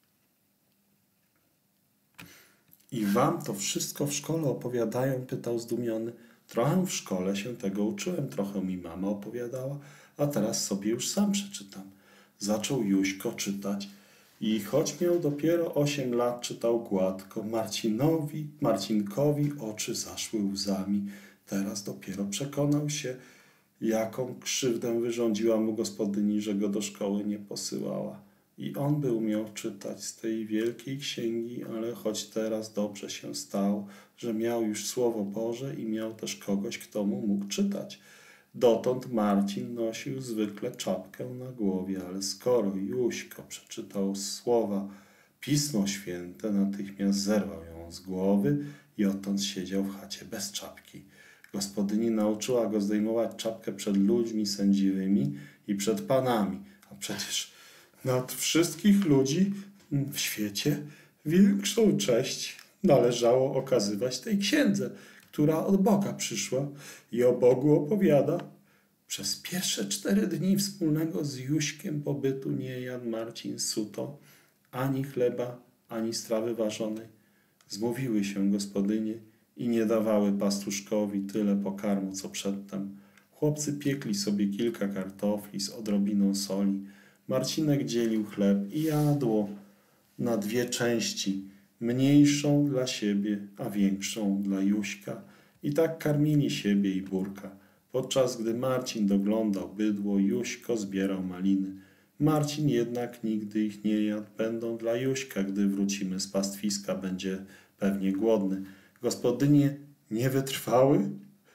I wam to wszystko w szkole opowiadają? Pytał zdumiony. Trochę w szkole się tego uczyłem, trochę mi mama opowiadała, a teraz sobie już sam przeczytam. Zaczął Jóźko czytać i choć miał dopiero osiem lat, czytał gładko. Marcinowi, Marcinkowi oczy zaszły łzami. Teraz dopiero przekonał się, jaką krzywdę wyrządziła mu gospodyni, że go do szkoły nie posyłała. I on by umiał czytać z tej wielkiej księgi, ale choć teraz dobrze się stało, że miał już Słowo Boże i miał też kogoś, kto mu mógł czytać. Dotąd Marcin nosił zwykle czapkę na głowie, ale skoro Jóźko przeczytał słowa Pismo Święte, natychmiast zerwał ją z głowy i odtąd siedział w chacie bez czapki. Gospodyni nauczyła go zdejmować czapkę przed ludźmi sędziwymi i przed panami, a przecież nad wszystkich ludzi w świecie większą cześć należało okazywać tej księdze, która od Boga przyszła i o Bogu opowiada. Przez pierwsze cztery dni wspólnego z Jóźkiem pobytu nie jadł Marcin suto ani chleba, ani strawy ważonej. Zmówiły się gospodynie i nie dawały pastuszkowi tyle pokarmu, co przedtem. Chłopcy piekli sobie kilka kartofli z odrobiną soli. Marcinek dzielił chleb i jadło na dwie części, mniejszą dla siebie, a większą dla Jóźka. I tak karmili siebie i Burka. Podczas gdy Marcin doglądał bydło, Jóźko zbierał maliny. Marcin jednak nigdy ich nie jadł, będą dla Jóźka, gdy wrócimy z pastwiska, będzie pewnie głodny. Gospodynie nie wytrwały,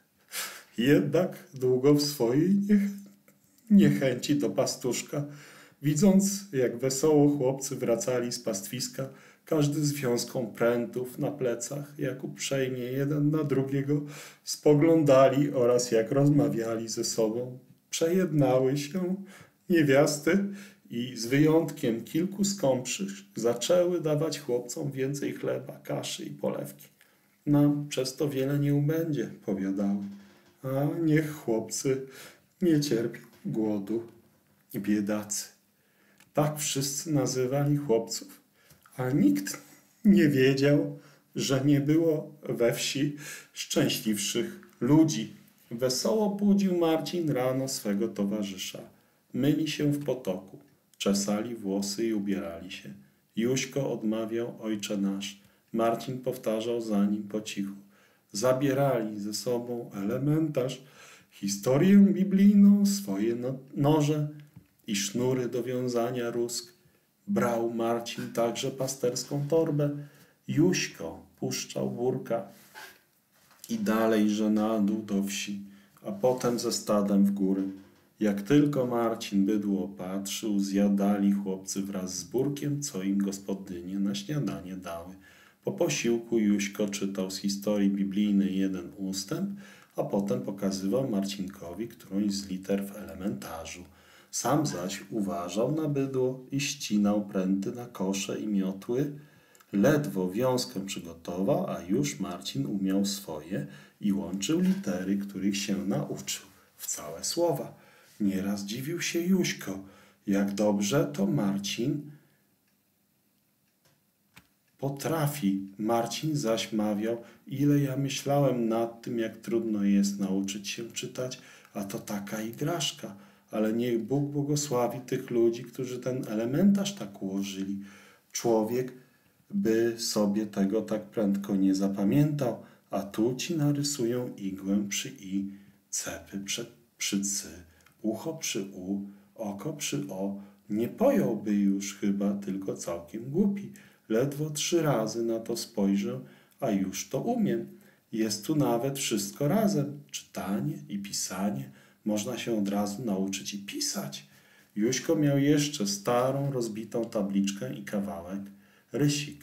jednak długo w swojej niech niechęci do pastuszka. Widząc, jak wesoło chłopcy wracali z pastwiska, każdy z wiązką prętów na plecach, jak uprzejmie jeden na drugiego spoglądali oraz jak rozmawiali ze sobą. Przejednały się niewiasty i z wyjątkiem kilku skąpszych zaczęły dawać chłopcom więcej chleba, kaszy i polewki. Nam przez to wiele nie ubędzie, powiadały, a niech chłopcy nie cierpią głodu i biedacy. Tak wszyscy nazywali chłopców, a nikt nie wiedział, że nie było we wsi szczęśliwszych ludzi. Wesoło budził Marcin rano swego towarzysza. Myli się w potoku, czesali włosy i ubierali się. Jóźko odmawiał Ojcze nasz. Marcin powtarzał za nim po cichu. Zabierali ze sobą elementarz, historię biblijną, swoje no noże i sznury do wiązania rózg. Brał Marcin także pasterską torbę. Jóźko puszczał Burka i dalej żenadu do wsi, a potem ze stadem w góry. Jak tylko Marcin bydło patrzył, zjadali chłopcy wraz z Burkiem, co im gospodynie na śniadanie dały. Po posiłku Jóźko czytał z historii biblijnej jeden ustęp, a potem pokazywał Marcinkowi którąś z liter w elementarzu. Sam zaś uważał na bydło i ścinał pręty na kosze i miotły. Ledwo wiązkę przygotował, a już Marcin umiał swoje i łączył litery, których się nauczył, w całe słowa. Nieraz dziwił się Jóźko, jak dobrze to Marcin potrafi. Marcin zaś mawiał, ile ja myślałem nad tym, jak trudno jest nauczyć się czytać, a to taka igraszka. Ale niech Bóg błogosławi tych ludzi, którzy ten elementarz tak ułożyli. Człowiek by sobie tego tak prędko nie zapamiętał, a tu ci narysują igłę przy i, cepy przy, przy cy, ucho przy u, oko przy o. Nie pojąłby już chyba, tylko całkiem głupi. Ledwo trzy razy na to spojrzę, a już to umiem. Jest tu nawet wszystko razem. Czytanie i pisanie. Można się od razu nauczyć i pisać. Jóźko miał jeszcze starą, rozbitą tabliczkę i kawałek rysika.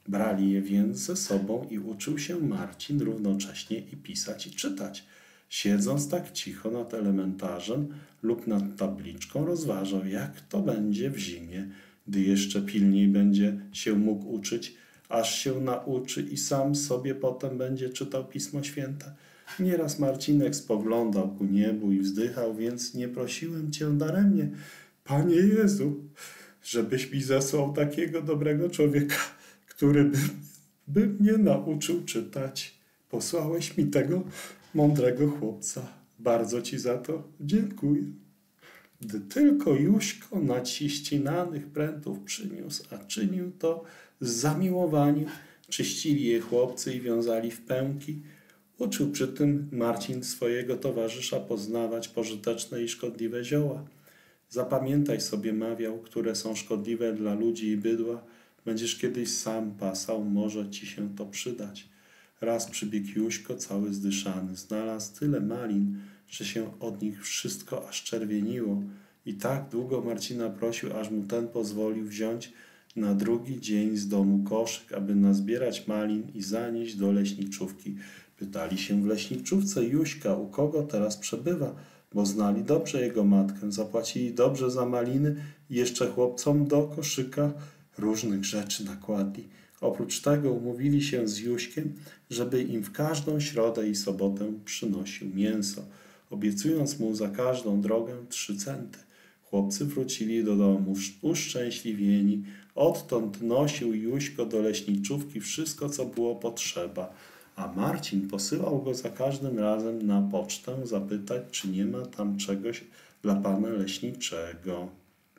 Brali je więc ze sobą i uczył się Marcin równocześnie i pisać i czytać. Siedząc tak cicho nad elementarzem lub nad tabliczką, rozważał, jak to będzie w zimie, gdy jeszcze pilniej będzie się mógł uczyć, aż się nauczy i sam sobie potem będzie czytał Pismo Święte. Nieraz Marcinek spoglądał ku niebu i wzdychał, więc nie prosiłem Cię daremnie, Panie Jezu, żebyś mi zesłał takiego dobrego człowieka, który by, by mnie nauczył czytać. Posłałeś mi tego mądrego chłopca. Bardzo Ci za to dziękuję. Gdy tylko Jóźko naciścinanych prętów przyniósł, a czynił to z zamiłowaniem, czyścili je chłopcy i wiązali w pęki. Uczył przy tym Marcin swojego towarzysza poznawać pożyteczne i szkodliwe zioła. Zapamiętaj sobie, mawiał, które są szkodliwe dla ludzi i bydła. Będziesz kiedyś sam pasał, może ci się to przydać. Raz przybiegł Jóźko, cały zdyszany. Znalazł tyle malin, że się od nich wszystko aż czerwieniło. I tak długo Marcina prosił, aż mu ten pozwolił wziąć na drugi dzień z domu koszyk, aby nazbierać malin i zanieść do leśniczówki. Pytali się w leśniczówce Jóźka, u kogo teraz przebywa, bo znali dobrze jego matkę, zapłacili dobrze za maliny i jeszcze chłopcom do koszyka różnych rzeczy nakładli. Oprócz tego umówili się z Jóźkiem, żeby im w każdą środę i sobotę przynosił mięso, obiecując mu za każdą drogę trzy centy. Chłopcy wrócili do domu uszczęśliwieni. Odtąd nosił Jóźko do leśniczówki wszystko, co było potrzeba, a Marcin posyłał go za każdym razem na pocztę zapytać, czy nie ma tam czegoś dla pana leśniczego.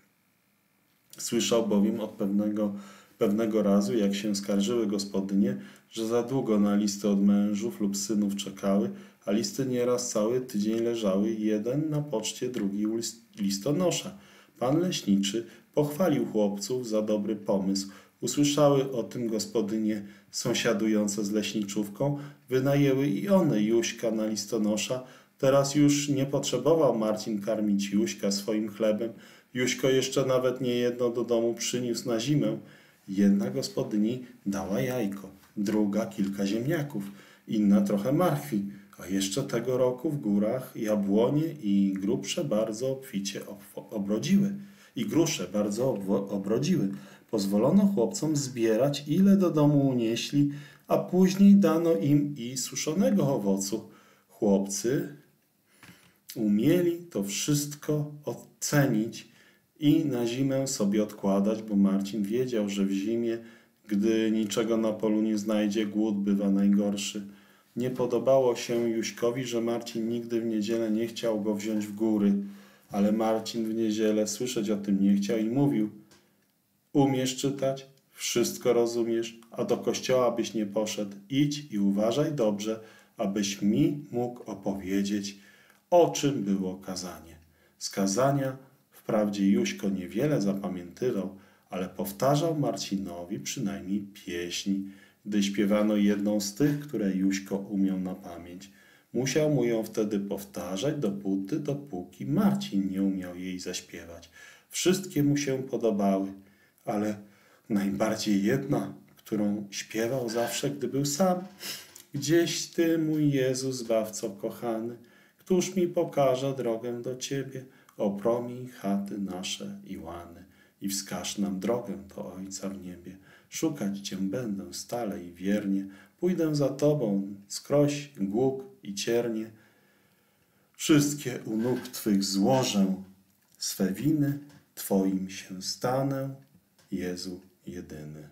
Słyszał bowiem od pewnego, pewnego razu, jak się skarżyły gospodynie, że za długo na listy od mężów lub synów czekały, a listy nieraz cały tydzień leżały, jeden na poczcie, drugi u listonosza. Pan leśniczy pochwalił chłopców za dobry pomysł. Usłyszały o tym gospodynie sąsiadujące z leśniczówką, wynajęły i one Jóźka na listonosza. Teraz już nie potrzebował Marcin karmić Jóźka swoim chlebem. Jóźko jeszcze nawet nie jedno do domu przyniósł na zimę. Jedna gospodyni dała jajko, druga kilka ziemniaków, inna trochę marchwi, a jeszcze tego roku w górach jabłonie i grubsze bardzo obficie obrodziły. I grusze bardzo obrodziły. Pozwolono chłopcom zbierać, ile do domu unieśli, a później dano im i suszonego owocu. Chłopcy umieli to wszystko ocenić i na zimę sobie odkładać, bo Marcin wiedział, że w zimie, gdy niczego na polu nie znajdzie, głód bywa najgorszy. Nie podobało się Jóźkowi, że Marcin nigdy w niedzielę nie chciał go wziąć w góry, ale Marcin w niedzielę słyszeć o tym nie chciał i mówił: umiesz czytać, wszystko rozumiesz, a do kościoła byś nie poszedł. Idź i uważaj dobrze, abyś mi mógł opowiedzieć, o czym było kazanie. Z kazania wprawdzie Jóźko niewiele zapamiętywał, ale powtarzał Marcinowi przynajmniej pieśni, gdy śpiewano jedną z tych, które Jóźko umiał na pamięć. Musiał mu ją wtedy powtarzać dopóty, dopóki Marcin nie umiał jej zaśpiewać. Wszystkie mu się podobały, ale najbardziej jedna, którą śpiewał zawsze, gdy był sam. Gdzieś Ty, mój Jezu, Zbawco kochany, któż mi pokaże drogę do Ciebie, opromij chaty nasze i łany i wskaż nam drogę do Ojca w niebie. Szukać Cię będę stale i wiernie, pójdę za Tobą skroś głuk i ciernie. Wszystkie u nóg Twych złożę, swe winy Twoim się stanę, Jezu jedyny.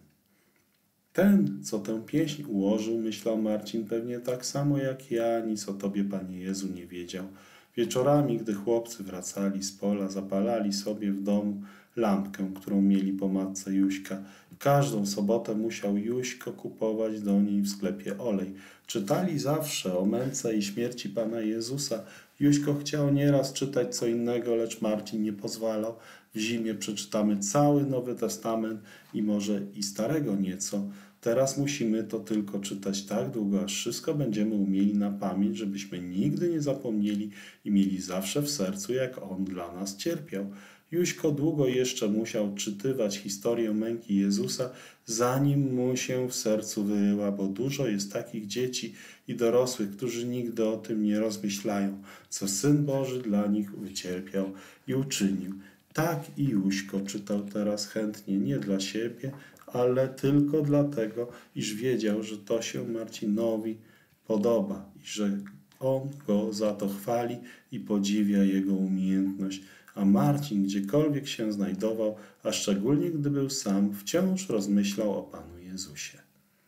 Ten, co tę pieśń ułożył, myślał Marcin, pewnie tak samo jak ja, nic o Tobie, Panie Jezu, nie wiedział. Wieczorami, gdy chłopcy wracali z pola, zapalali sobie w domu lampkę, którą mieli po matce Jóźka. W każdą sobotę musiał Jóźko kupować do niej w sklepie olej. Czytali zawsze o męce i śmierci Pana Jezusa. Jóźko chciał nieraz czytać co innego, lecz Marcin nie pozwalał. W zimie przeczytamy cały Nowy Testament i może i Starego nieco. Teraz musimy to tylko czytać tak długo, aż wszystko będziemy umieli na pamięć, żebyśmy nigdy nie zapomnieli i mieli zawsze w sercu, jak On dla nas cierpiał. Jóźko długo jeszcze musiał czytywać historię męki Jezusa, zanim mu się w sercu wyryła, bo dużo jest takich dzieci i dorosłych, którzy nigdy o tym nie rozmyślają, co Syn Boży dla nich wycierpiał i uczynił. Tak i Jóźko czytał teraz chętnie, nie dla siebie, ale tylko dlatego, iż wiedział, że to się Marcinowi podoba i że on go za to chwali i podziwia jego umiejętność. A Marcin, gdziekolwiek się znajdował, a szczególnie gdy był sam, wciąż rozmyślał o Panu Jezusie.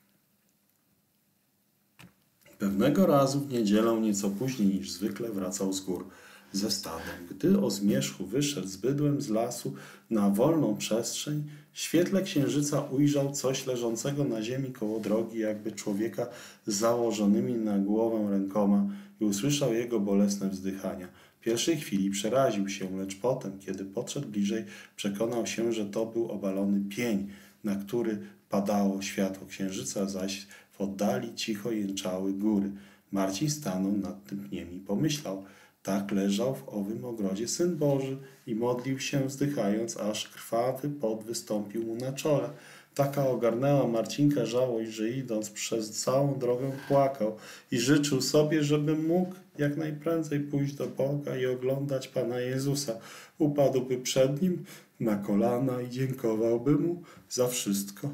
Pewnego razu w niedzielę nieco później niż zwykle wracał z gór ze stadem. Gdy o zmierzchu wyszedł z bydłem z lasu na wolną przestrzeń, w świetle księżyca ujrzał coś leżącego na ziemi koło drogi, jakby człowieka z założonymi na głowę rękoma i usłyszał jego bolesne wzdychania. W pierwszej chwili przeraził się, lecz potem, kiedy podszedł bliżej, przekonał się, że to był obalony pień, na który padało światło księżyca, zaś w oddali cicho jęczały góry. Marcin stanął nad tym pniem i pomyślał: tak leżał w owym ogrodzie Syn Boży i modlił się wzdychając, aż krwawy pot wystąpił mu na czole. Taka ogarnęła Marcinka żałość, że idąc przez całą drogę płakał i życzył sobie, żeby mógł jak najprędzej pójść do Boga i oglądać Pana Jezusa. Upadłby przed Nim na kolana i dziękowałby Mu za wszystko.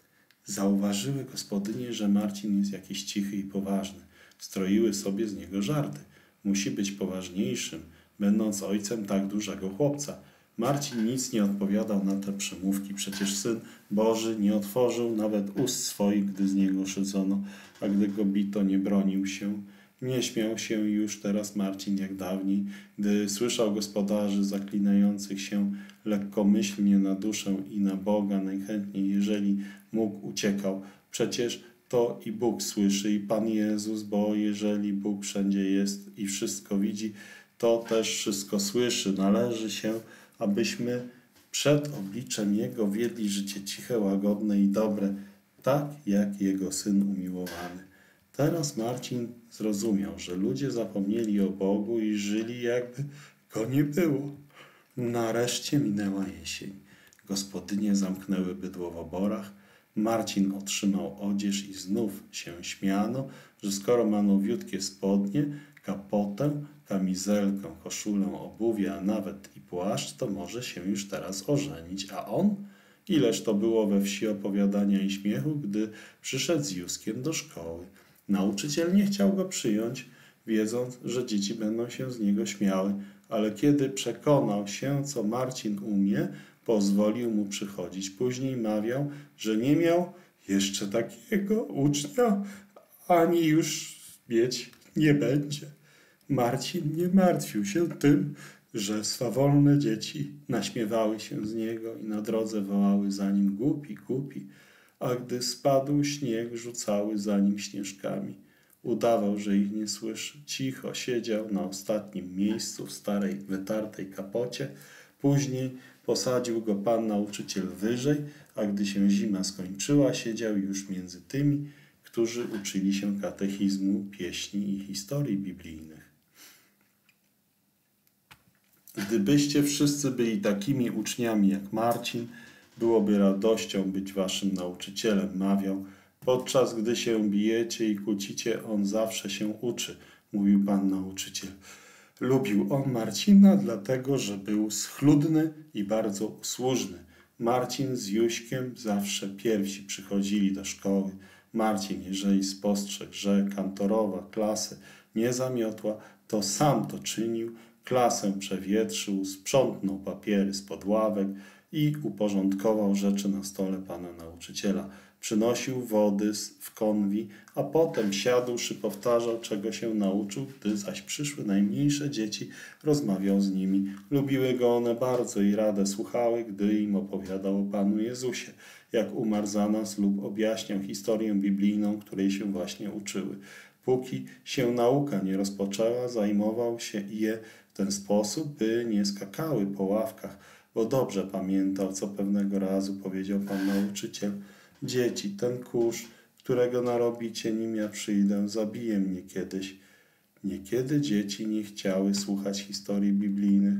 Zauważyły gospodynie, że Marcin jest jakiś cichy i poważny. Stroiły sobie z niego żarty. Musi być poważniejszym, będąc ojcem tak dużego chłopca. Marcin nic nie odpowiadał na te przemówki, przecież Syn Boży nie otworzył nawet ust swoich, gdy z niego szydzono, a gdy go bito, nie bronił się. Nie śmiał się już teraz Marcin jak dawniej, gdy słyszał gospodarzy zaklinających się lekkomyślnie na duszę i na Boga, najchętniej, jeżeli mógł, uciekał. Przecież to i Bóg słyszy, i Pan Jezus, bo jeżeli Bóg wszędzie jest i wszystko widzi, to też wszystko słyszy. Należy się, abyśmy przed obliczem Jego wiedli życie ciche, łagodne i dobre, tak jak Jego Syn umiłowany. Teraz Marcin zrozumiał, że ludzie zapomnieli o Bogu i żyli, jakby Go nie było. Nareszcie minęła jesień. Gospodynie zamknęły bydło w oborach. Marcin otrzymał odzież i znów się śmiano, że skoro ma nowiutkie spodnie, kapotę, kamizelkę, koszulę, obuwie, a nawet i płaszcz, to może się już teraz ożenić. A on? Ileż to było we wsi opowiadania i śmiechu, gdy przyszedł z Józkiem do szkoły. Nauczyciel nie chciał go przyjąć, wiedząc, że dzieci będą się z niego śmiały, ale kiedy przekonał się, co Marcin umie, pozwolił mu przychodzić. Później mawiał, że nie miał jeszcze takiego ucznia, ani już mieć nie będzie. Marcin nie martwił się tym, że swawolne dzieci naśmiewały się z niego i na drodze wołały za nim głupi, głupi, a gdy spadł śnieg, rzucały za nim śnieżkami. Udawał, że ich nie słyszy. Cicho siedział na ostatnim miejscu w starej, wytartej kapocie. Później posadził go pan nauczyciel wyżej, a gdy się zima skończyła, siedział już między tymi, którzy uczyli się katechizmu, pieśni i historii biblijnych. Gdybyście wszyscy byli takimi uczniami jak Marcin, byłoby radością być waszym nauczycielem, mawiał. Podczas gdy się bijecie i kłócicie, on zawsze się uczy, mówił pan nauczyciel. Lubił on Marcina dlatego, że był schludny i bardzo usłużny. Marcin z Jóźkiem zawsze pierwsi przychodzili do szkoły. Marcin, jeżeli spostrzegł, że kantorowa klasę nie zamiotła, to sam to czynił, klasę przewietrzył, sprzątnął papiery spod ławek i uporządkował rzeczy na stole pana nauczyciela. Przynosił wody w konwi, a potem siadłszy powtarzał, czego się nauczył, gdy zaś przyszły najmniejsze dzieci, rozmawiał z nimi. Lubiły go one bardzo i rade słuchały, gdy im opowiadał o Panu Jezusie, jak umarł za nas lub objaśniał historię biblijną, której się właśnie uczyły. Póki się nauka nie rozpoczęła, zajmował się je w ten sposób, by nie skakały po ławkach, bo dobrze pamiętał, co pewnego razu powiedział pan nauczyciel. Dzieci, ten kurz, którego narobicie, nim ja przyjdę, zabije mnie kiedyś. Niekiedy dzieci nie chciały słuchać historii biblijnych.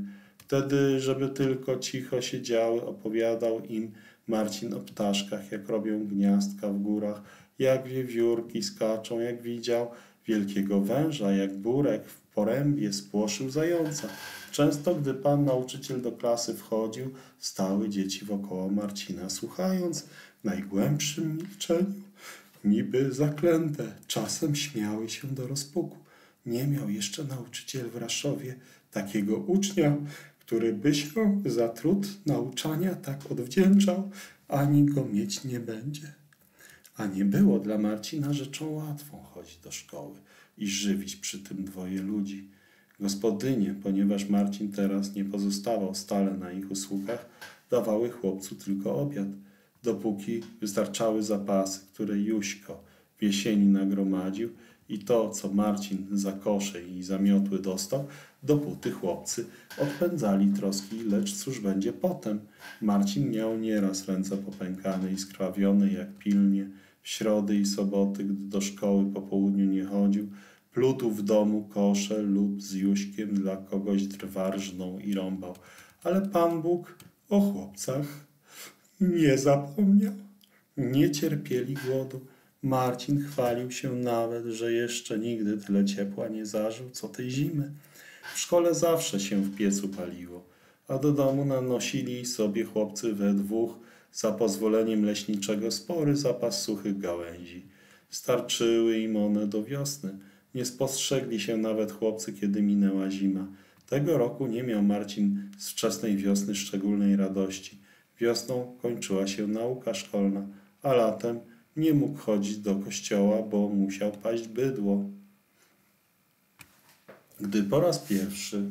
Wtedy, żeby tylko cicho siedziały, opowiadał im Marcin o ptaszkach, jak robią gniazdka w górach, jak wiewiórki skaczą, jak widział wielkiego węża, jak burek w porębie spłoszył zająca. Często, gdy pan nauczyciel do klasy wchodził, stały dzieci wokoło Marcina, słuchając w najgłębszym milczeniu, niby zaklęte. Czasem śmiały się do rozpuku. Nie miał jeszcze nauczyciel w Raszowie takiego ucznia, który by się za trud nauczania tak odwdzięczał, ani go mieć nie będzie. A nie było dla Marcina rzeczą łatwą chodzić do szkoły i żywić przy tym dwoje ludzi. Gospodynie, ponieważ Marcin teraz nie pozostawał stale na ich usługach, dawały chłopcu tylko obiad, dopóki wystarczały zapasy, które Jóźko w jesieni nagromadził, i to, co Marcin za kosze i za miotły dostał, dopóty chłopcy odpędzali troski, lecz cóż będzie potem? Marcin miał nieraz ręce popękane i skrwawione jak pilnie. W środy i soboty, gdy do szkoły po południu nie chodził, plutł w domu kosze lub z Jóźkiem dla kogoś drwa rżnął i rąbał. Ale Pan Bóg o chłopcach nie zapomniał. Nie cierpieli głodu. Marcin chwalił się nawet, że jeszcze nigdy tyle ciepła nie zażył, co tej zimy. W szkole zawsze się w piecu paliło, a do domu nanosili sobie chłopcy we dwóch za pozwoleniem leśniczego spory zapas suchych gałęzi. Starczyły im one do wiosny. Nie spostrzegli się nawet chłopcy, kiedy minęła zima. Tego roku nie miał Marcin z wczesnej wiosny szczególnej radości. Wiosną kończyła się nauka szkolna, a latem nie mógł chodzić do kościoła, bo musiał paść bydło. Gdy po raz pierwszy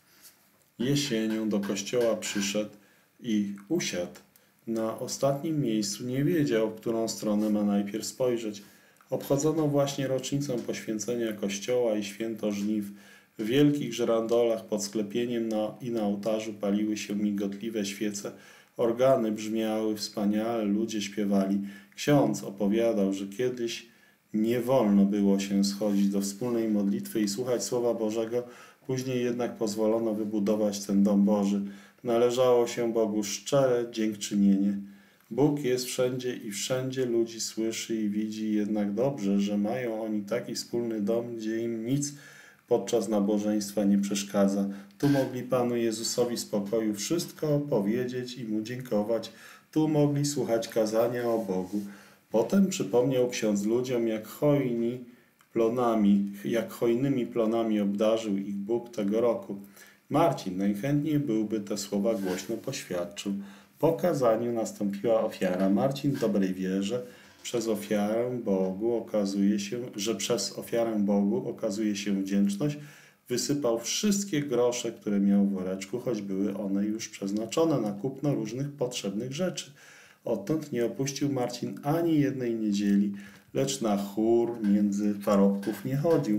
jesienią do kościoła przyszedł i usiadł na ostatnim miejscu, nie wiedział, w którą stronę ma najpierw spojrzeć. Obchodzono właśnie rocznicę poświęcenia kościoła i święto żniw. W wielkich żerandolach pod sklepieniem na, i na ołtarzu paliły się migotliwe świece. Organy brzmiały wspaniale, ludzie śpiewali. Ksiądz opowiadał, że kiedyś nie wolno było się schodzić do wspólnej modlitwy i słuchać Słowa Bożego, później jednak pozwolono wybudować ten dom Boży. Należało się Bogu szczere dziękczynienie. Bóg jest wszędzie i wszędzie ludzi słyszy i widzi, jednak dobrze, że mają oni taki wspólny dom, gdzie im nic podczas nabożeństwa nie przeszkadza. Tu mogli Panu Jezusowi z pokoju wszystko powiedzieć i Mu dziękować. Tu mogli słuchać kazania o Bogu. Potem przypomniał ksiądz ludziom, jak hojni plonami, jak hojnymi plonami obdarzył ich Bóg tego roku. Marcin najchętniej byłby te słowa głośno poświadczył. Po kazaniu nastąpiła ofiara. Marcin w dobrej wierze przez ofiarę Bogu okazuje się, że przez ofiarę Bogu okazuje się wdzięczność, wysypał wszystkie grosze, które miał w woreczku, choć były one już przeznaczone na kupno różnych potrzebnych rzeczy. Odtąd nie opuścił Marcin ani jednej niedzieli, lecz na chór między parobków nie chodził.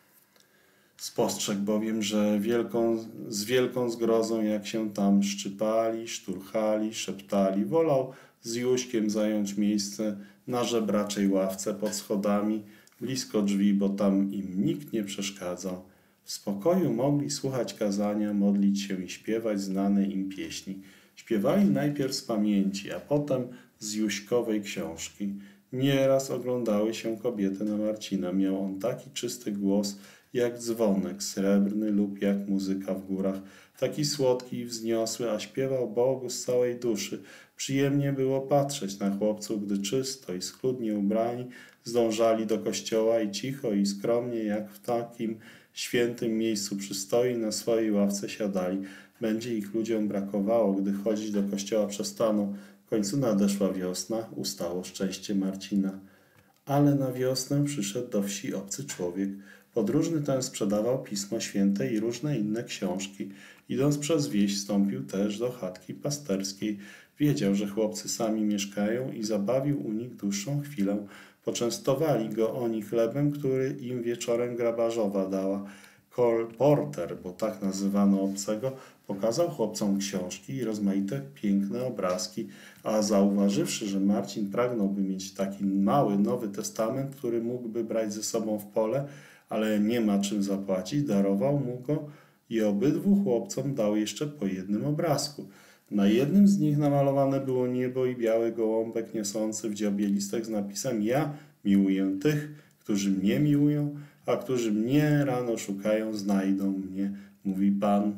Spostrzegł bowiem, że wielką, z wielką zgrozą, jak się tam szczypali, szturchali, szeptali, wolał z Jóźkiem zająć miejsce na żebraczej ławce pod schodami, blisko drzwi, bo tam im nikt nie przeszkadzał. W spokoju mogli słuchać kazania, modlić się i śpiewać znane im pieśni. Śpiewali najpierw z pamięci, a potem z Jóźkowej książki. Nieraz oglądały się kobiety na Marcina. Miał on taki czysty głos, jak dzwonek srebrny lub jak muzyka w górach. Taki słodki i wzniosły, a śpiewał Bogu z całej duszy. Przyjemnie było patrzeć na chłopców, gdy czysto i schludnie ubrani zdążali do kościoła i cicho i skromnie, jak w takim świętym miejscu przystoi, na swojej ławce siadali. Będzie ich ludziom brakowało, gdy chodzić do kościoła przestaną. W końcu nadeszła wiosna, ustało szczęście Marcina. Ale na wiosnę przyszedł do wsi obcy człowiek. Podróżny ten sprzedawał Pismo Święte i różne inne książki. Idąc przez wieś, wstąpił też do chatki pasterskiej. Wiedział, że chłopcy sami mieszkają i zabawił u nich dłuższą chwilę. Poczęstowali go oni chlebem, który im wieczorem grabarzowa dała. Kolporter, bo tak nazywano obcego, pokazał chłopcom książki i rozmaite piękne obrazki, a zauważywszy, że Marcin pragnąłby mieć taki mały Nowy Testament, który mógłby brać ze sobą w pole, ale nie ma czym zapłacić, darował mu go i obydwu chłopcom dał jeszcze po jednym obrazku. Na jednym z nich namalowane było niebo i biały gołąbek niosący w dziobie listek z napisem: ja miłuję tych, którzy mnie miłują, a którzy mnie rano szukają, znajdą mnie, mówi Pan.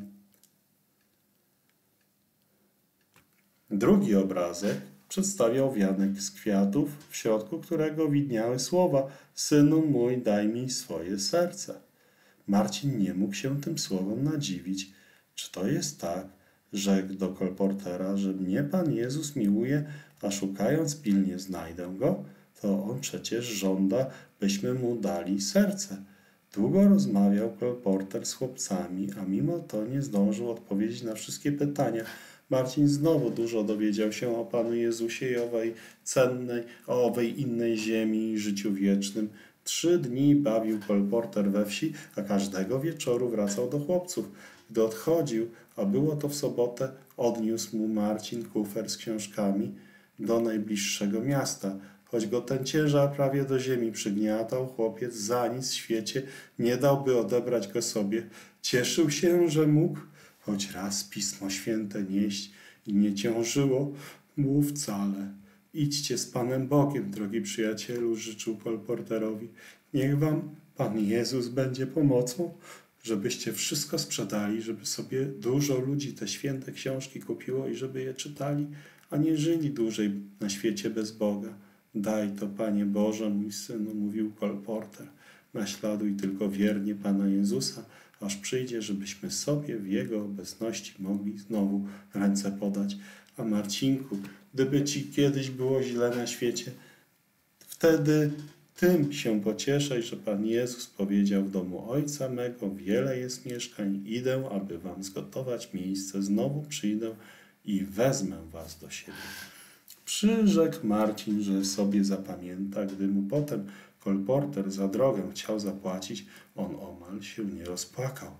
Drugi obrazek przedstawiał wianek z kwiatów, w środku którego widniały słowa: synu mój, daj mi swoje serce. Marcin nie mógł się tym słowom nadziwić. Czy to jest tak, rzekł do kolportera, że mnie Pan Jezus miłuje, a szukając pilnie znajdę go? To on przecież żąda, byśmy mu dali serce. Długo rozmawiał kolporter z chłopcami, a mimo to nie zdążył odpowiedzieć na wszystkie pytania. Marcin znowu dużo dowiedział się o Panu Jezusie i owej cennej, o owej innej ziemi i życiu wiecznym. Trzy dni bawił kolporter we wsi, a każdego wieczoru wracał do chłopców. Gdy odchodził, a było to w sobotę, odniósł mu Marcin kufer z książkami do najbliższego miasta. Choć go ten ciężar prawie do ziemi przygniatał, chłopiec za nic w świecie nie dałby odebrać go sobie. Cieszył się, że mógł choć raz Pismo Święte nieść i nie ciążyło mu wcale. Idźcie z Panem Bogiem, drogi przyjacielu, życzył kolporterowi. Niech wam Pan Jezus będzie pomocą, żebyście wszystko sprzedali, żeby sobie dużo ludzi te święte książki kupiło i żeby je czytali, a nie żyli dłużej na świecie bez Boga. Daj to, Panie Boże, mój synu, mówił kolporter. Naśladuj tylko wiernie Pana Jezusa, aż przyjdzie, żebyśmy sobie w Jego obecności mogli znowu ręce podać. A Marcinku, gdyby ci kiedyś było źle na świecie, wtedy tym się pocieszaj, że Pan Jezus powiedział: w domu Ojca mego wiele jest mieszkań, idę, aby wam zgotować miejsce, znowu przyjdę i wezmę was do siebie. Przyrzekł Marcin, że sobie zapamięta. Gdy mu potem kolporter za drogę chciał zapłacić, on omal się nie rozpłakał.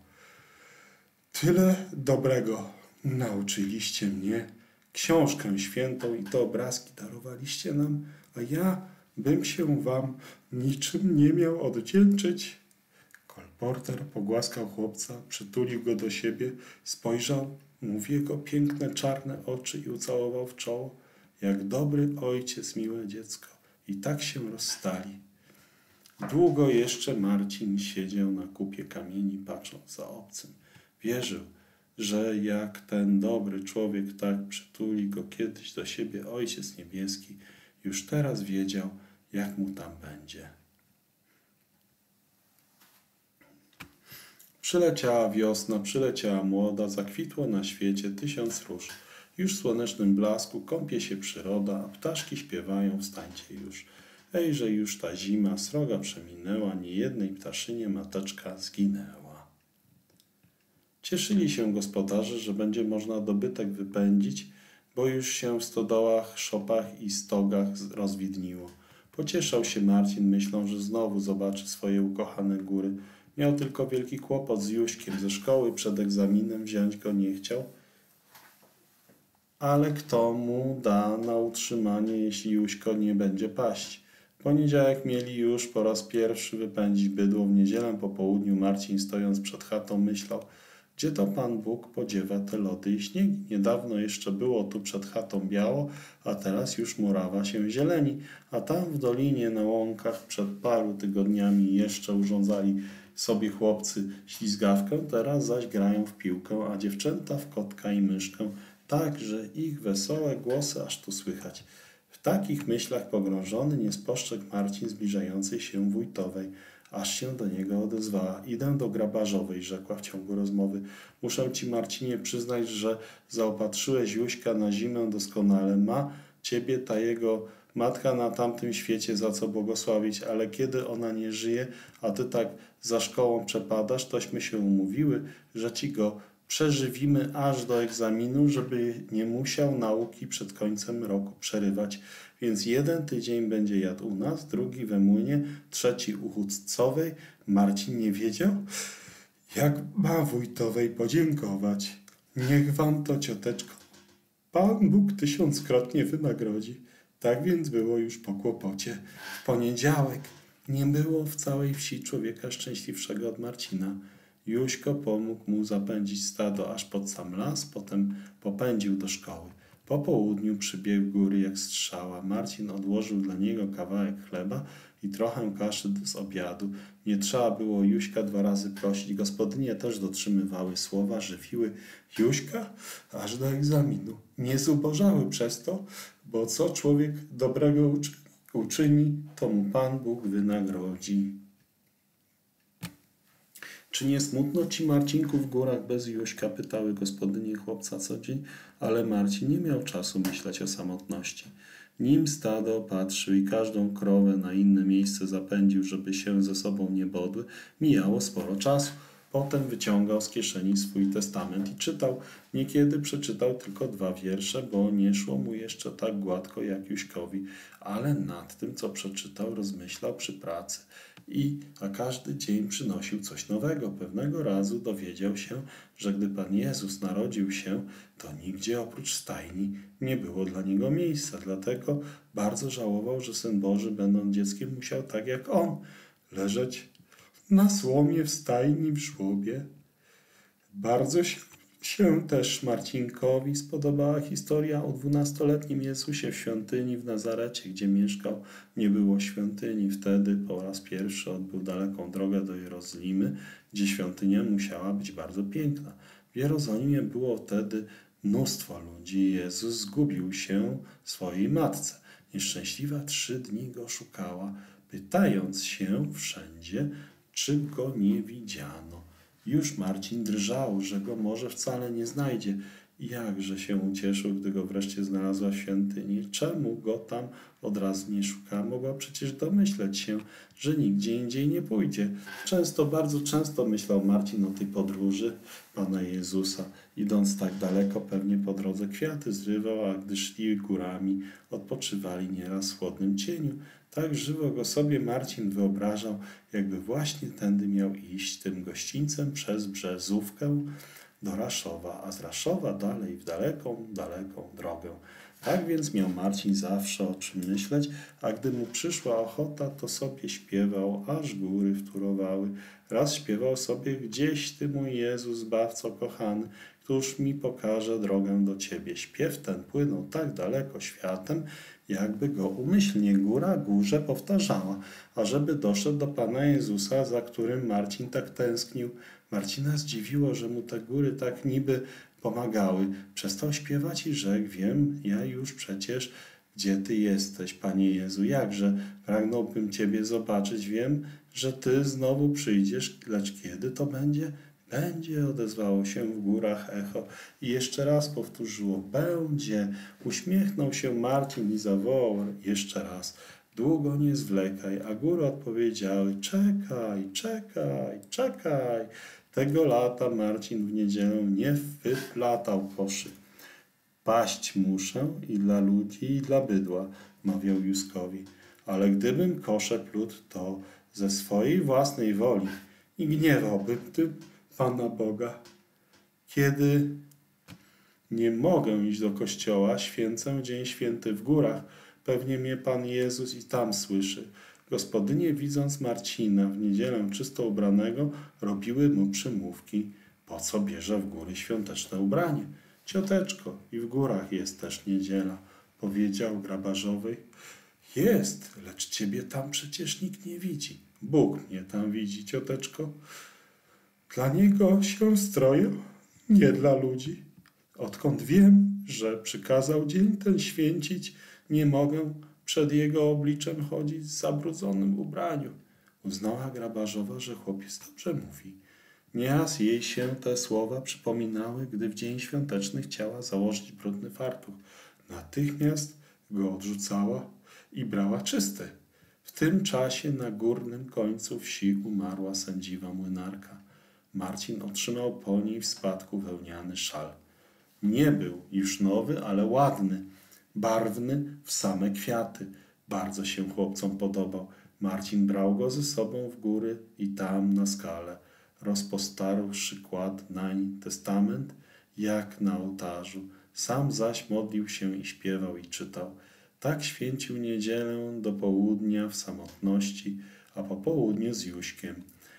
Tyle dobrego nauczyliście mnie, książkę świętą i te obrazki darowaliście nam, a ja bym się wam niczym nie miał odwdzięczyć. Kolporter pogłaskał chłopca, przytulił go do siebie, spojrzał mu w jego piękne czarne oczy i ucałował w czoło. Jak dobry ojciec, miłe dziecko. I tak się rozstali. Długo jeszcze Marcin siedział na kupie kamieni, patrząc za obcym. Wierzył, że jak ten dobry człowiek tak przytuli go kiedyś do siebie Ojciec Niebieski, już teraz wiedział, jak mu tam będzie. Przyleciała wiosna, przyleciała młoda, zakwitło na świecie tysiąc róż. Już w słonecznym blasku kąpie się przyroda, a ptaszki śpiewają: wstańcie już. Ejże już ta zima sroga przeminęła, niejednej ptaszynie mateczka zginęła. Cieszyli się gospodarze, że będzie można dobytek wypędzić, bo już się w stodołach, szopach i stogach rozwidniło. Pocieszał się Marcin myślą, że znowu zobaczy swoje ukochane góry. Miał tylko wielki kłopot z Jóźkiem. Ze szkoły przed egzaminem wziąć go nie chciał, ale kto mu da na utrzymanie, jeśli Jóźko nie będzie paść? W poniedziałek mieli już po raz pierwszy wypędzić bydło. W niedzielę po południu Marcin, stojąc przed chatą, myślał: gdzie to Pan Bóg podziewa te lody i śniegi? Niedawno jeszcze było tu przed chatą biało, a teraz już murawa się zieleni, a tam w dolinie na łąkach przed paru tygodniami jeszcze urządzali sobie chłopcy ślizgawkę, teraz zaś grają w piłkę, a dziewczęta w kotka i myszkę, tak, że ich wesołe głosy aż tu słychać. W takich myślach pogrążony nie spostrzegł Marcin zbliżającej się wójtowej, aż się do niego odezwała. Idę do Grabarzowej, rzekła w ciągu rozmowy. Muszę ci, Marcinie, przyznać, że zaopatrzyłeś Jóźka na zimę doskonale. Ma ciebie ta jego matka na tamtym świecie za co błogosławić, ale kiedy ona nie żyje, a ty tak za szkołą przepadasz, tośmy się umówiły, że ci go przeżywimy aż do egzaminu, żeby nie musiał nauki przed końcem roku przerywać. Więc jeden tydzień będzie jadł u nas, drugi we młynie, trzeci u Chudcowej. Marcin nie wiedział, jak ma wójtowej podziękować. Niech wam to, cioteczko, Pan Bóg tysiąckrotnie wynagrodzi. Tak więc było już po kłopocie. W poniedziałek nie było w całej wsi człowieka szczęśliwszego od Marcina. Jóźko pomógł mu zapędzić stado aż pod sam las, potem popędził do szkoły. Po południu przybiegł góry jak strzała. Marcin odłożył dla niego kawałek chleba i trochę kaszy z obiadu. Nie trzeba było Jóźka dwa razy prosić. Gospodynie też dotrzymywały słowa, żywiły Jóźka aż do egzaminu. Nie zubożały przez to, bo co człowiek dobrego uczy, uczyni, to mu Pan Bóg wynagrodzi. Czy nie smutno ci, Marcinku, w górach bez Jóźka? Pytały gospodynie chłopca co dzień, ale Marcin nie miał czasu myśleć o samotności. Nim stado patrzył i każdą krowę na inne miejsce zapędził, żeby się ze sobą nie bodły, mijało sporo czasu. Potem wyciągał z kieszeni swój testament i czytał. Niekiedy przeczytał tylko dwa wiersze, bo nie szło mu jeszcze tak gładko jak Jóźkowi, ale nad tym, co przeczytał, rozmyślał przy pracy. I, a każdy dzień przynosił coś nowego. Pewnego razu dowiedział się, że gdy Pan Jezus narodził się, to nigdzie oprócz stajni nie było dla Niego miejsca. Dlatego bardzo żałował, że Syn Boży, będąc dzieckiem, musiał tak jak On leżeć na słomie w stajni w żłobie. Bardzo się, się też Marcinkowi spodobała historia o dwunastoletnim Jezusie w świątyni w Nazarecie, gdzie mieszkał. Nie było świątyni. Wtedy po raz pierwszy odbył daleką drogę do Jerozolimy, gdzie świątynia musiała być bardzo piękna. W Jerozolimie było wtedy mnóstwo ludzi. Jezus zgubił się swojej matce. Nieszczęśliwa trzy dni go szukała, pytając się wszędzie, czy go nie widziano. Już Marcin drżał, że go może wcale nie znajdzie. Jakże się ucieszył, gdy go wreszcie znalazła w świątyni. Czemu go tam od razu nie szuka? Mogła przecież domyśleć się, że nigdzie indziej nie pójdzie. Często, bardzo często myślał Marcin o tej podróży Pana Jezusa. Idąc tak daleko, pewnie po drodze kwiaty zrywał, a gdy szli górami, odpoczywali nieraz w chłodnym cieniu. Tak żywo go sobie Marcin wyobrażał, jakby właśnie tędy miał iść tym gościńcem przez Brzezówkę do Raszowa, a z Raszowa dalej w daleką, daleką drogę. Tak więc miał Marcin zawsze o czym myśleć, a gdy mu przyszła ochota, to sobie śpiewał, aż góry wtórowały. Raz śpiewał sobie: gdzieś Ty, mój Jezus, Zbawco kochany, któż mi pokaże drogę do Ciebie. Śpiew ten płynął tak daleko światem, jakby go umyślnie góra górze powtarzała, ażeby doszedł do Pana Jezusa, za którym Marcin tak tęsknił. Marcina zdziwiło, że mu te góry tak niby pomagały. Przestał śpiewać i rzekł: wiem, ja już przecież, gdzie Ty jesteś, Panie Jezu, jakże pragnąłbym Ciebie zobaczyć. Wiem, że Ty znowu przyjdziesz, lecz kiedy to będzie? Będzie, odezwało się w górach echo i jeszcze raz powtórzyło: będzie. Uśmiechnął się Marcin i zawołał jeszcze raz: długo nie zwlekaj, a góry odpowiedziały: czekaj, czekaj, czekaj. Tego lata Marcin w niedzielę nie wyplatał koszy. Paść muszę i dla ludzi, i dla bydła, mawiał Józkowi, ale gdybym kosze plótł, to ze swojej własnej woli i gniewałbym tym Pana Boga. Kiedy nie mogę iść do kościoła, święcę dzień święty w górach. Pewnie mnie Pan Jezus i tam słyszy. Gospodynie, widząc Marcina w niedzielę czysto ubranego, robiły mu przymówki. Po co bierze w góry świąteczne ubranie? Cioteczko, i w górach jest też niedziela, powiedział grabarzowej. Jest, lecz ciebie tam przecież nikt nie widzi. Bóg mnie tam widzi, cioteczko. Dla Niego się stroję, nie dla ludzi. Odkąd wiem, że przykazał dzień ten święcić, nie mogę przed Jego obliczem chodzić w zabrudzonym ubraniu. Uznała grabarzowa, że chłopiec dobrze mówi. Nieraz jej się te słowa przypominały, gdy w dzień świąteczny chciała założyć brudny fartuch. Natychmiast go odrzucała i brała czysty. W tym czasie na górnym końcu wsi umarła sędziwa młynarka. Marcin otrzymał po niej w spadku wełniany szal. Nie był już nowy, ale ładny, barwny w same kwiaty. Bardzo się chłopcom podobał. Marcin brał go ze sobą w góry i tam na skale. Rozpostarłszy kładł nań testament, jak na ołtarzu. Sam zaś modlił się i śpiewał i czytał. Tak święcił niedzielę do południa w samotności, a po południu z Jóźkiem.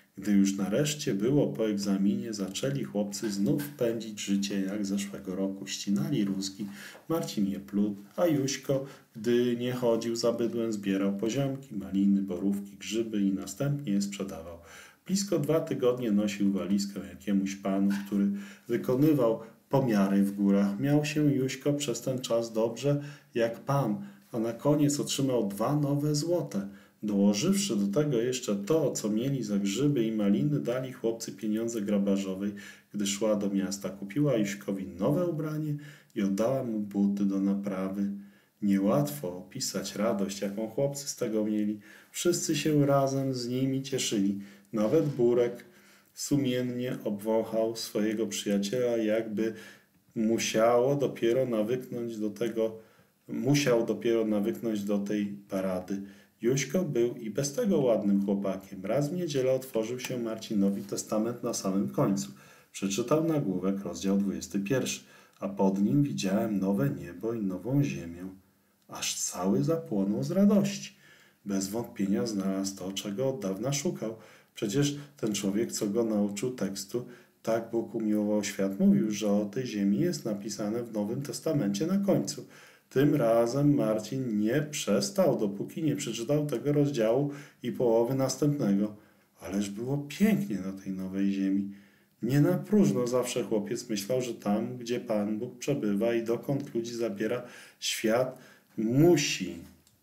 Gdy już nareszcie było po egzaminie, zaczęli chłopcy znów pędzić życie jak zeszłego roku. Ścinali rózgi, Marcin je plótł, a Jóźko, gdy nie chodził za bydłem, zbierał poziomki, maliny, borówki, grzyby i następnie je sprzedawał. Blisko dwa tygodnie nosił walizkę jakiemuś panu, który wykonywał pomiary w górach. Miał się Jóźko przez ten czas dobrze jak pan, a na koniec otrzymał dwa nowe złote. Dołożywszy do tego jeszcze to, co mieli za grzyby i maliny, dali chłopcy pieniądze grabarzowej, gdy szła do miasta. Kupiła Jóźkowi nowe ubranie i oddała mu buty do naprawy. Niełatwo opisać radość, jaką chłopcy z tego mieli. Wszyscy się razem z nimi cieszyli. Nawet Burek sumiennie obwąchał swojego przyjaciela, jakby musiało dopiero nawyknąć do tego, musiał dopiero nawyknąć do tej parady. Jóźko był i bez tego ładnym chłopakiem. Raz w niedzielę otworzył się Marcinowi testament na samym końcu. Przeczytał nagłówek, rozdział dwudziesty pierwszy, a pod nim widziałem nowe niebo i nową ziemię. Aż cały zapłonął z radości. Bez wątpienia znalazł to, czego od dawna szukał. Przecież ten człowiek, co go nauczył tekstu, tak Bóg umiłował świat, mówił, że o tej ziemi jest napisane w Nowym Testamencie na końcu. Tym razem Marcin nie przestał, dopóki nie przeczytał tego rozdziału i połowy następnego. Ależ było pięknie na tej nowej ziemi. Nie na próżno zawsze chłopiec myślał, że tam, gdzie Pan Bóg przebywa i dokąd ludzi zabiera, świat musi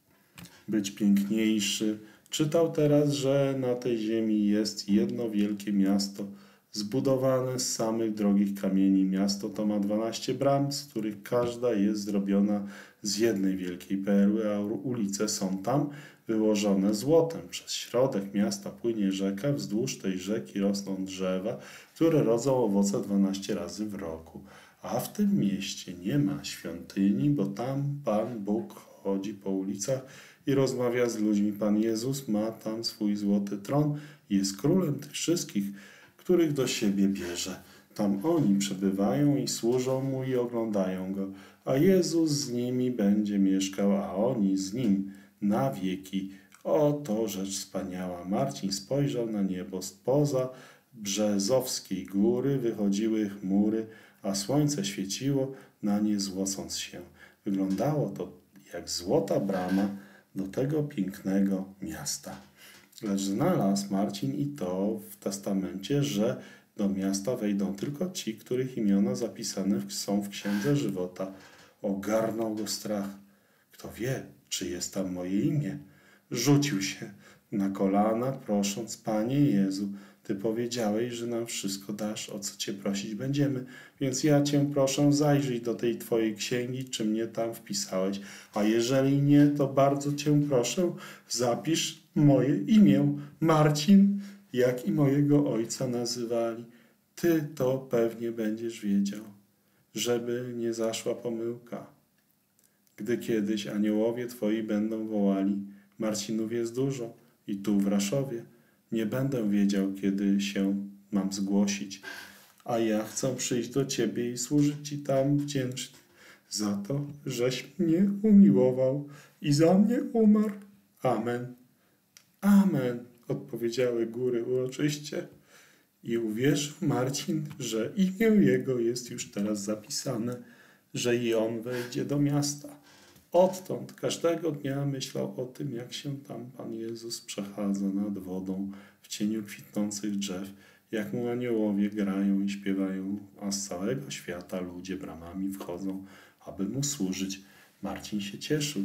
być piękniejszy. Czytał teraz, że na tej ziemi jest jedno wielkie miasto, zbudowane z samych drogich kamieni. Miasto to ma dwanaście bram, z których każda jest zrobiona z jednej wielkiej perły, a ulice są tam wyłożone złotem. Przez środek miasta płynie rzeka, wzdłuż tej rzeki rosną drzewa, które rodzą owoce dwanaście razy w roku. A w tym mieście nie ma świątyni, bo tam Pan Bóg chodzi po ulicach i rozmawia z ludźmi. Pan Jezus ma tam swój złoty tron i jest królem tych wszystkich, których do siebie bierze. Tam oni przebywają i służą Mu i oglądają Go, a Jezus z nimi będzie mieszkał, a oni z Nim na wieki. Oto rzecz wspaniała. Marcin spojrzał na niebo. Spoza Brzezowskiej góry wychodziły chmury, a słońce świeciło na nie złocąc się. Wyglądało to jak złota brama do tego pięknego miasta. Lecz znalazł Marcin i to w testamencie, że do miasta wejdą tylko ci, których imiona zapisane są w Księdze Żywota. Ogarnął go strach. Kto wie, czy jest tam moje imię? Rzucił się na kolana, prosząc: Panie Jezu, Ty powiedziałeś, że nam wszystko dasz, o co Cię prosić będziemy, więc ja Cię proszę, zajrzyj do tej Twojej księgi, czy mnie tam wpisałeś, a jeżeli nie, to bardzo Cię proszę, zapisz moje imię, Marcin, jak i mojego ojca nazywali. Ty to pewnie będziesz wiedział, żeby nie zaszła pomyłka. Gdy kiedyś aniołowie Twoi będą wołali: Marcinów jest dużo i tu w Raszowie, nie będę wiedział, kiedy się mam zgłosić, a ja chcę przyjść do Ciebie i służyć Ci tam wdzięcznie za to, żeś mnie umiłował i za mnie umarł. Amen. Amen, odpowiedziały góry uroczyście. I uwierzył Marcin, że imię jego jest już teraz zapisane, że i on wejdzie do miasta. Odtąd każdego dnia myślał o tym, jak się tam Pan Jezus przechadza nad wodą w cieniu kwitnących drzew, jak mu aniołowie grają i śpiewają, a z całego świata ludzie bramami wchodzą, aby mu służyć. Marcin się cieszył.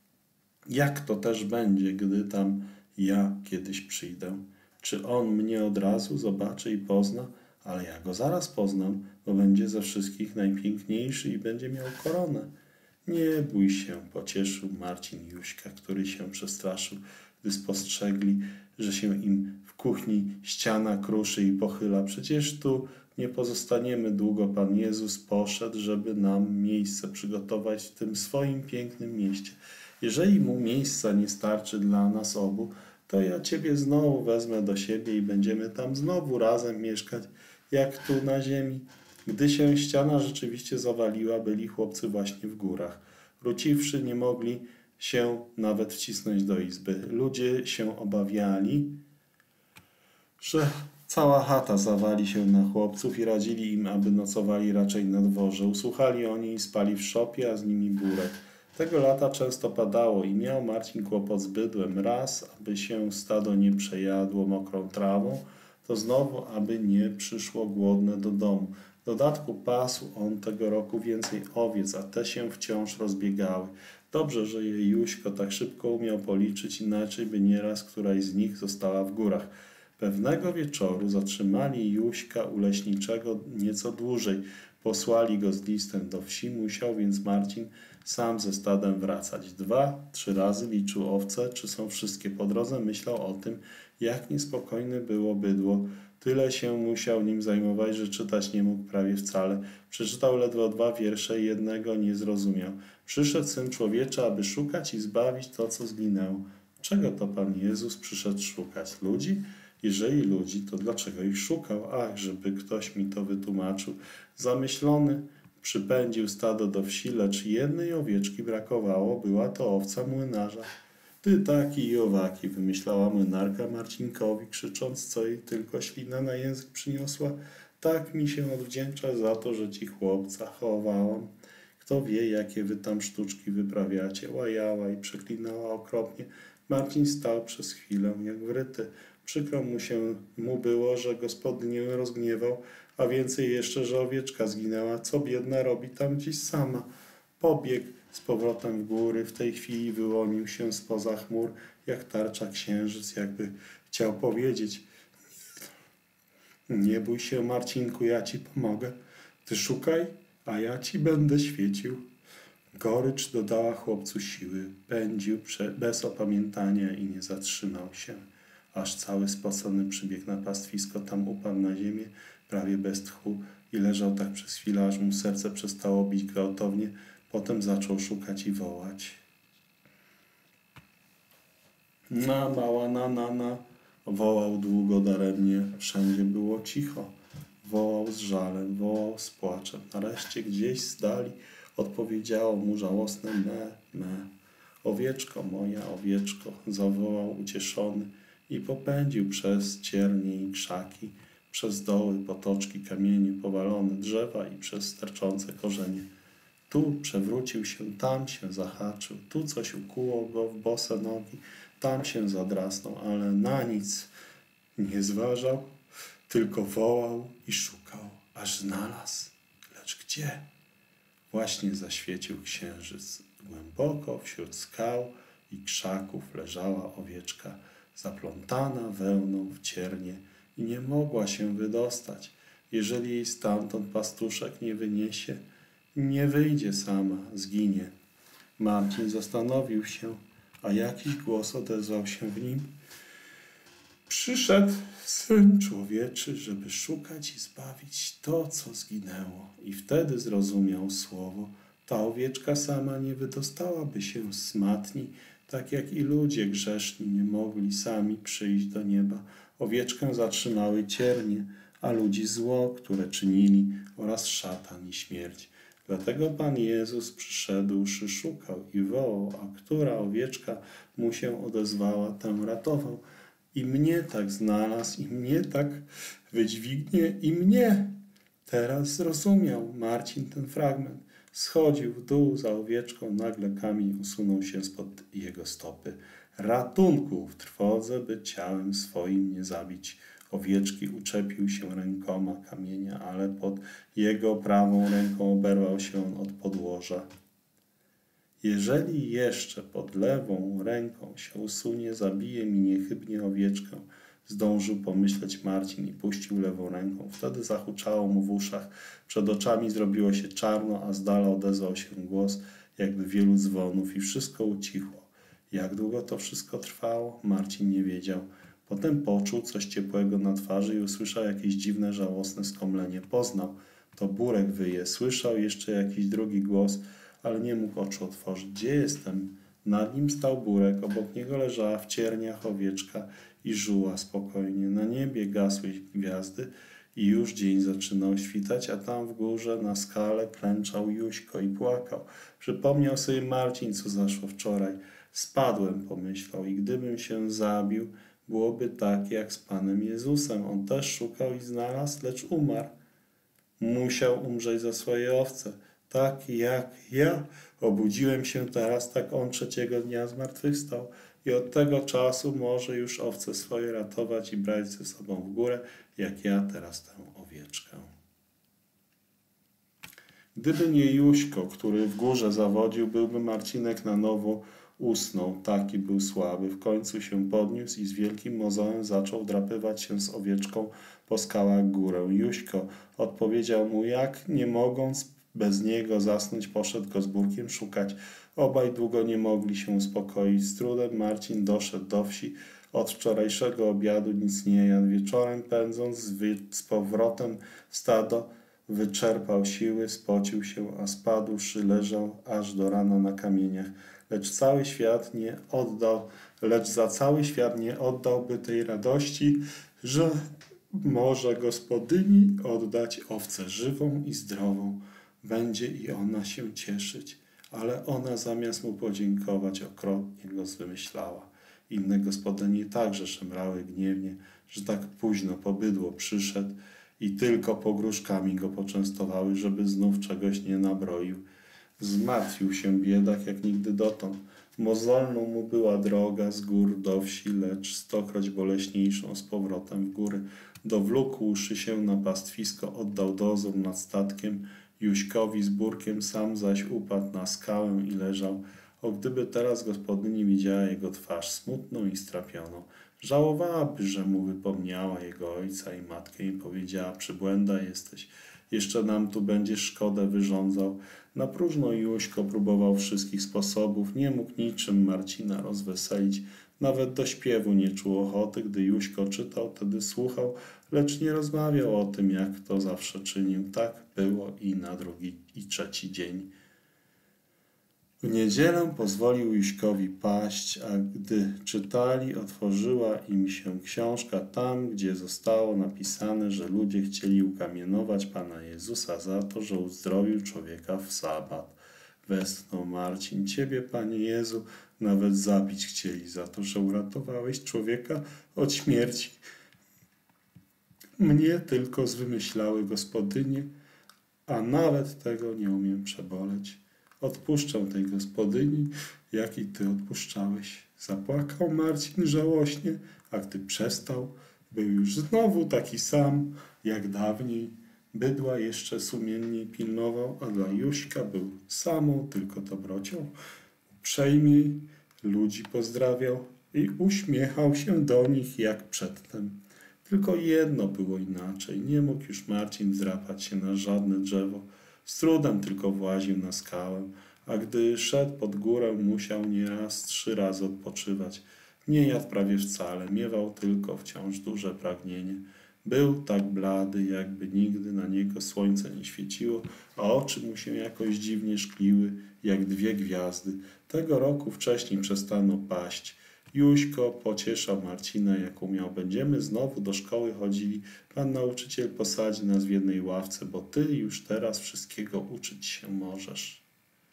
Jak to też będzie, gdy tam ja kiedyś przyjdę? Czy on mnie od razu zobaczy i pozna? Ale ja go zaraz poznam, bo będzie ze wszystkich najpiękniejszy i będzie miał koronę. Nie bój się, pocieszył Marcin Jóźka, który się przestraszył, gdy spostrzegli, że się im w kuchni ściana kruszy i pochyla. Przecież tu nie pozostaniemy długo. Pan Jezus poszedł, żeby nam miejsce przygotować w tym swoim pięknym mieście. Jeżeli mu miejsca nie starczy dla nas obu, to ja Ciebie znowu wezmę do siebie i będziemy tam znowu razem mieszkać, jak tu na ziemi. Gdy się ściana rzeczywiście zawaliła, byli chłopcy właśnie w górach. Wróciwszy, nie mogli się nawet wcisnąć do izby. Ludzie się obawiali, że cała chata zawali się na chłopców i radzili im, aby nocowali raczej na dworze. Usłuchali oni i spali w szopie, a z nimi Burek. Tego lata często padało i miał Marcin kłopot z bydłem. Raz, aby się stado nie przejadło mokrą trawą, to znowu, aby nie przyszło głodne do domu. W dodatku pasł on tego roku więcej owiec, a te się wciąż rozbiegały. Dobrze, że je Jóźko tak szybko umiał policzyć, inaczej by nieraz któraś z nich została w górach. Pewnego wieczoru zatrzymali Jóźka u leśniczego nieco dłużej. Posłali go z listem do wsi, musiał więc Marcin sam ze stadem wracać. Dwa, trzy razy liczył owce, czy są wszystkie. Po drodze myślał o tym, jak niespokojne było bydło. Tyle się musiał nim zajmować, że czytać nie mógł prawie wcale. Przeczytał ledwo dwa wiersze i jednego nie zrozumiał. Przyszedł Syn Człowieczy, aby szukać i zbawić to, co zginęło. Czego to Pan Jezus przyszedł szukać? Ludzi? Jeżeli ludzi, to dlaczego ich szukał? Ach, żeby ktoś mi to wytłumaczył. Zamyślony przypędził stado do wsi, lecz jednej owieczki brakowało. Była to owca młynarza. Ty taki i owaki, wymyślała młynarka Marcinkowi, krzycząc, co jej tylko ślina na język przyniosła. Tak mi się odwdzięcza za to, że ci chłopca chowałam. Kto wie, jakie wy tam sztuczki wyprawiacie. Łajała i przeklinała okropnie. Marcin stał przez chwilę jak wryty. Przykro mu się mu było, że gospodynię rozgniewał, a więcej jeszcze, że owieczka zginęła. Co biedna robi tam gdzieś sama. Pobiegł z powrotem w góry. W tej chwili wyłonił się spoza chmur, jak tarcza księżyc, jakby chciał powiedzieć: nie bój się, Marcinku, ja ci pomogę. Ty szukaj, a ja ci będę świecił. Gorycz dodała chłopcu siły. Pędził bez opamiętania i nie zatrzymał się. Aż cały spocony przybiegł na pastwisko, tam upadł na ziemię, prawie bez tchu i leżał tak przez chwilę, aż mu serce przestało bić gwałtownie. Potem zaczął szukać i wołać. Na, mała, na, na, na. Wołał długo daremnie. Wszędzie było cicho. Wołał z żalem, wołał z płaczem. Nareszcie gdzieś z dali odpowiedziało mu żałosne me, me. Owieczko moja, owieczko, zawołał ucieszony i popędził przez ciernie i krzaki, przez doły, potoczki, kamienie, powalone drzewa i przez sterczące korzenie. Tu przewrócił się, tam się zahaczył, tu coś ukuło go w bose nogi, tam się zadrasnął, ale na nic nie zważał, tylko wołał i szukał, aż znalazł. Lecz gdzie? Właśnie zaświecił księżyc. Głęboko wśród skał i krzaków leżała owieczka, zaplątana wełną w ciernie i nie mogła się wydostać. Jeżeli jej stamtąd pastuszek nie wyniesie, nie wyjdzie sama, zginie. Marcin zastanowił się, a jakiś głos odezwał się w nim. Przyszedł Syn Człowieczy, żeby szukać i zbawić to, co zginęło. I wtedy zrozumiał słowo. Ta owieczka sama nie wydostałaby się z matni, tak jak i ludzie grzeszni nie mogli sami przyjść do nieba. Owieczkę zatrzymały ciernie, a ludzi zło, które czynili, oraz szatan i śmierć. Dlatego Pan Jezus przyszedłszy szukał i wołał, a która owieczka mu się odezwała, tę ratował. I mnie tak znalazł, i mnie tak wydźwignie, i mnie. Teraz zrozumiał Marcin ten fragment. Schodził w dół za owieczką, nagle kamień usunął się spod jego stopy. Ratunku! W trwodze, by ciałem swoim nie zabić owieczki, uczepił się rękoma kamienia, ale pod jego prawą ręką oberwał się on od podłoża. Jeżeli jeszcze pod lewą ręką się usunie, zabije mi niechybnie owieczkę, zdążył pomyśleć Marcin i puścił lewą ręką. Wtedy zahuczało mu w uszach, przed oczami zrobiło się czarno, a z dala odezwał się głos, jakby wielu dzwonów i wszystko ucichło. Jak długo to wszystko trwało, Marcin nie wiedział. Potem poczuł coś ciepłego na twarzy i usłyszał jakieś dziwne, żałosne skomlenie. Poznał, to Burek wyje. Słyszał jeszcze jakiś drugi głos, ale nie mógł oczu otworzyć. Gdzie jestem? Nad nim stał Burek, obok niego leżała w cierniach owieczka i żuła spokojnie. Na niebie gasły gwiazdy i już dzień zaczynał świtać, a tam w górze na skale klęczał Jóźko i płakał. Przypomniał sobie Marcin, co zaszło wczoraj. Spadłem, pomyślał, i gdybym się zabił, Byłoby tak jak z Panem Jezusem. On też szukał i znalazł, lecz umarł. Musiał umrzeć za swoje owce. Tak jak ja obudziłem się teraz, tak on trzeciego dnia zmartwychwstał. I od tego czasu może już owce swoje ratować i brać ze sobą w górę, jak ja teraz tę owieczkę. Gdyby nie Jóźko, który w górze zawodził, byłby Marcinek na nowo usnął. Taki był słaby. W końcu się podniósł i z wielkim mozołem zaczął drapywać się z owieczką po skałach górę. Jóźko odpowiedział mu, jak nie mogąc bez niego zasnąć, poszedł go z Burkiem szukać. Obaj długo nie mogli się uspokoić. Z trudem Marcin doszedł do wsi. Od wczorajszego obiadu nic nie jadł. Wieczorem pędząc z, z powrotem w stado, wyczerpał siły, spocił się, a spadłszy leżał aż do rana na kamieniach. Lecz cały świat nie oddał, lecz za cały świat nie oddałby tej radości, że może gospodyni oddać owcę żywą i zdrową. Będzie i ona się cieszyć, ale ona zamiast mu podziękować okropnie go zwymyślała. Inne gospodynie także szemrały gniewnie, że tak późno po bydło przyszedł i tylko pogróżkami go poczęstowały, żeby znów czegoś nie nabroił. Zmartwił się biedak jak nigdy dotąd. Mozolną mu była droga z gór do wsi, lecz stokroć boleśniejszą z powrotem w góry. Dowlókłszy się na pastwisko, oddał dozór nad statkiem Jóźkowi z Burkiem, sam zaś upadł na skałę i leżał. O, gdyby teraz gospodyni widziała jego twarz smutną i strapioną, żałowałaby, że mu wypomniała jego ojca i matkę i powiedziała, przybłęda jesteś, jeszcze nam tu będziesz szkodę wyrządzał. Na próżno Jóźko próbował wszystkich sposobów, nie mógł niczym Marcina rozweselić, nawet do śpiewu nie czuł ochoty. Gdy Jóźko czytał, wtedy słuchał, lecz nie rozmawiał o tym, jak to zawsze czynił. Tak było i na drugi i trzeci dzień. W niedzielę pozwolił Jóźkowi paść, a gdy czytali, otworzyła im się książka tam, gdzie zostało napisane, że ludzie chcieli ukamienować Pana Jezusa za to, że uzdrowił człowieka w sabat. Westchnął Marcin, Ciebie, Panie Jezu, nawet zabić chcieli za to, że uratowałeś człowieka od śmierci. Mnie tylko zwymyślały gospodynie, a nawet tego nie umiem przeboleć. Odpuszczę tej gospodyni, jak i ty odpuszczałeś. Zapłakał Marcin żałośnie, a gdy przestał, był już znowu taki sam, jak dawniej. Bydła jeszcze sumiennie pilnował, a dla Jóźka był samą tylko dobrocią. Uprzejmiej ludzi pozdrawiał i uśmiechał się do nich jak przedtem. Tylko jedno było inaczej. Nie mógł już Marcin wdrapać się na żadne drzewo. Z trudem tylko właził na skałę, a gdy szedł pod górę, musiał nieraz trzy razy odpoczywać. Nie jadł prawie wcale, miewał tylko wciąż duże pragnienie. Był tak blady, jakby nigdy na niego słońce nie świeciło, a oczy mu się jakoś dziwnie szkliły, jak dwie gwiazdy. Tego roku wcześniej przestano paść. Jóźko pocieszał Marcina, jak umiał. Będziemy znowu do szkoły chodzili. Pan nauczyciel posadzi nas w jednej ławce, bo ty już teraz wszystkiego uczyć się możesz.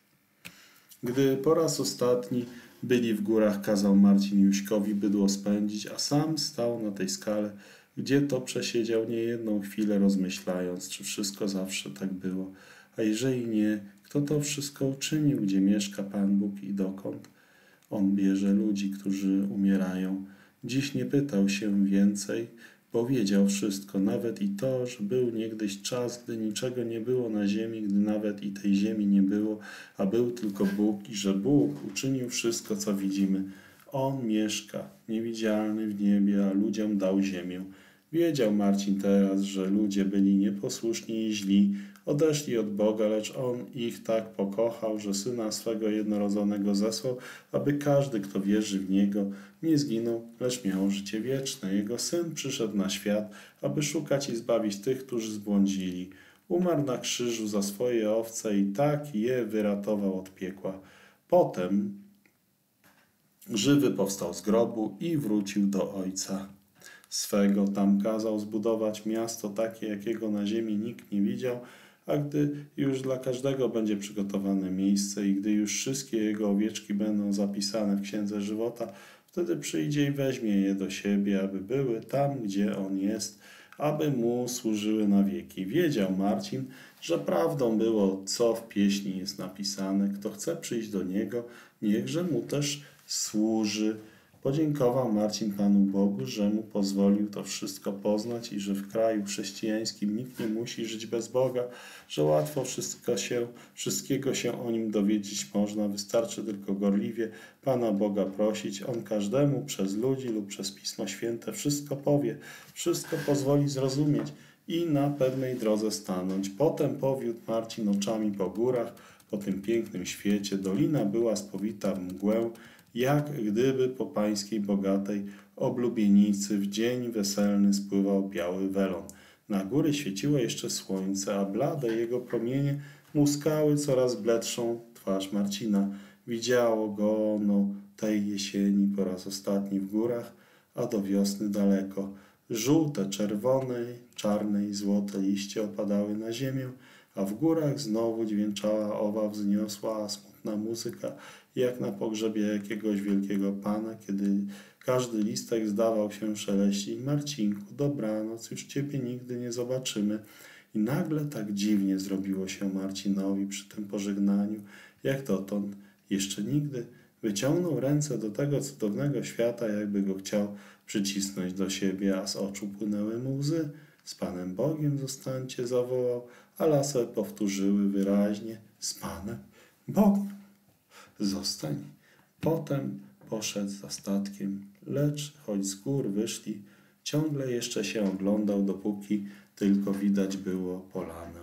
Gdy po raz ostatni byli w górach, kazał Marcin Jóźkowi bydło spędzić, a sam stał na tej skale, gdzie to przesiedział niejedną chwilę, rozmyślając, czy wszystko zawsze tak było. A jeżeli nie, kto to wszystko uczynił, gdzie mieszka Pan Bóg i dokąd? On bierze ludzi, którzy umierają. Dziś nie pytał się więcej, bo wiedział wszystko, nawet i to, że był niegdyś czas, gdy niczego nie było na ziemi, gdy nawet i tej ziemi nie było, a był tylko Bóg i że Bóg uczynił wszystko, co widzimy. On mieszka, niewidzialny w niebie, a ludziom dał ziemię. Wiedział Marcin teraz, że ludzie byli nieposłuszni i źli, odeszli od Boga, lecz On ich tak pokochał, że Syna swego jednorodzonego zesłał, aby każdy, kto wierzy w Niego, nie zginął, lecz miał życie wieczne. Jego Syn przyszedł na świat, aby szukać i zbawić tych, którzy zbłądzili. Umarł na krzyżu za swoje owce i tak je wyratował od piekła. Potem żywy powstał z grobu i wrócił do Ojca swego. Tam kazał zbudować miasto takie, jakiego na ziemi nikt nie widział, a gdy już dla każdego będzie przygotowane miejsce i gdy już wszystkie jego owieczki będą zapisane w Księdze Żywota, Wtedy przyjdzie i weźmie je do siebie, aby były tam, gdzie on jest, aby mu służyły na wieki. Wiedział Marcin, że prawdą było, co w pieśni jest napisane. Kto chce przyjść do niego, niechże mu też służy. Podziękował Marcin Panu Bogu, że mu pozwolił to wszystko poznać i że w kraju chrześcijańskim nikt nie musi żyć bez Boga, że łatwo wszystko się, wszystkiego się o nim dowiedzieć można, wystarczy tylko gorliwie Pana Boga prosić. On każdemu przez ludzi lub przez Pismo Święte wszystko powie, wszystko pozwoli zrozumieć i na pewnej drodze stanąć. Potem powiódł Marcin oczami po górach, po tym pięknym świecie. Dolina była spowita w mgłę, jak gdyby po pańskiej bogatej oblubienicy w dzień weselny spływał biały welon. Na góry świeciło jeszcze słońce, a blade jego promienie muskały coraz bledszą twarz Marcina. Widziało go ono tej jesieni po raz ostatni w górach, a do wiosny daleko. Żółte, czerwone, czarne i złote liście opadały na ziemię, a w górach znowu dźwięczała owa wzniosła, a smutna muzyka, jak na pogrzebie jakiegoś wielkiego pana, kiedy każdy listek zdawał się szeleścić. Marcinku, dobranoc, już ciebie nigdy nie zobaczymy. I nagle tak dziwnie zrobiło się Marcinowi przy tym pożegnaniu, jak dotąd jeszcze nigdy. Wyciągnął ręce do tego cudownego świata, jakby go chciał przycisnąć do siebie, a z oczu płynęły mu łzy. Z Panem Bogiem zostańcie, zawołał, a lasy powtórzyły wyraźnie, z Panem Bogiem zostań. Potem poszedł za statkiem, lecz choć z gór wyszli, ciągle jeszcze się oglądał, dopóki tylko widać było polanę.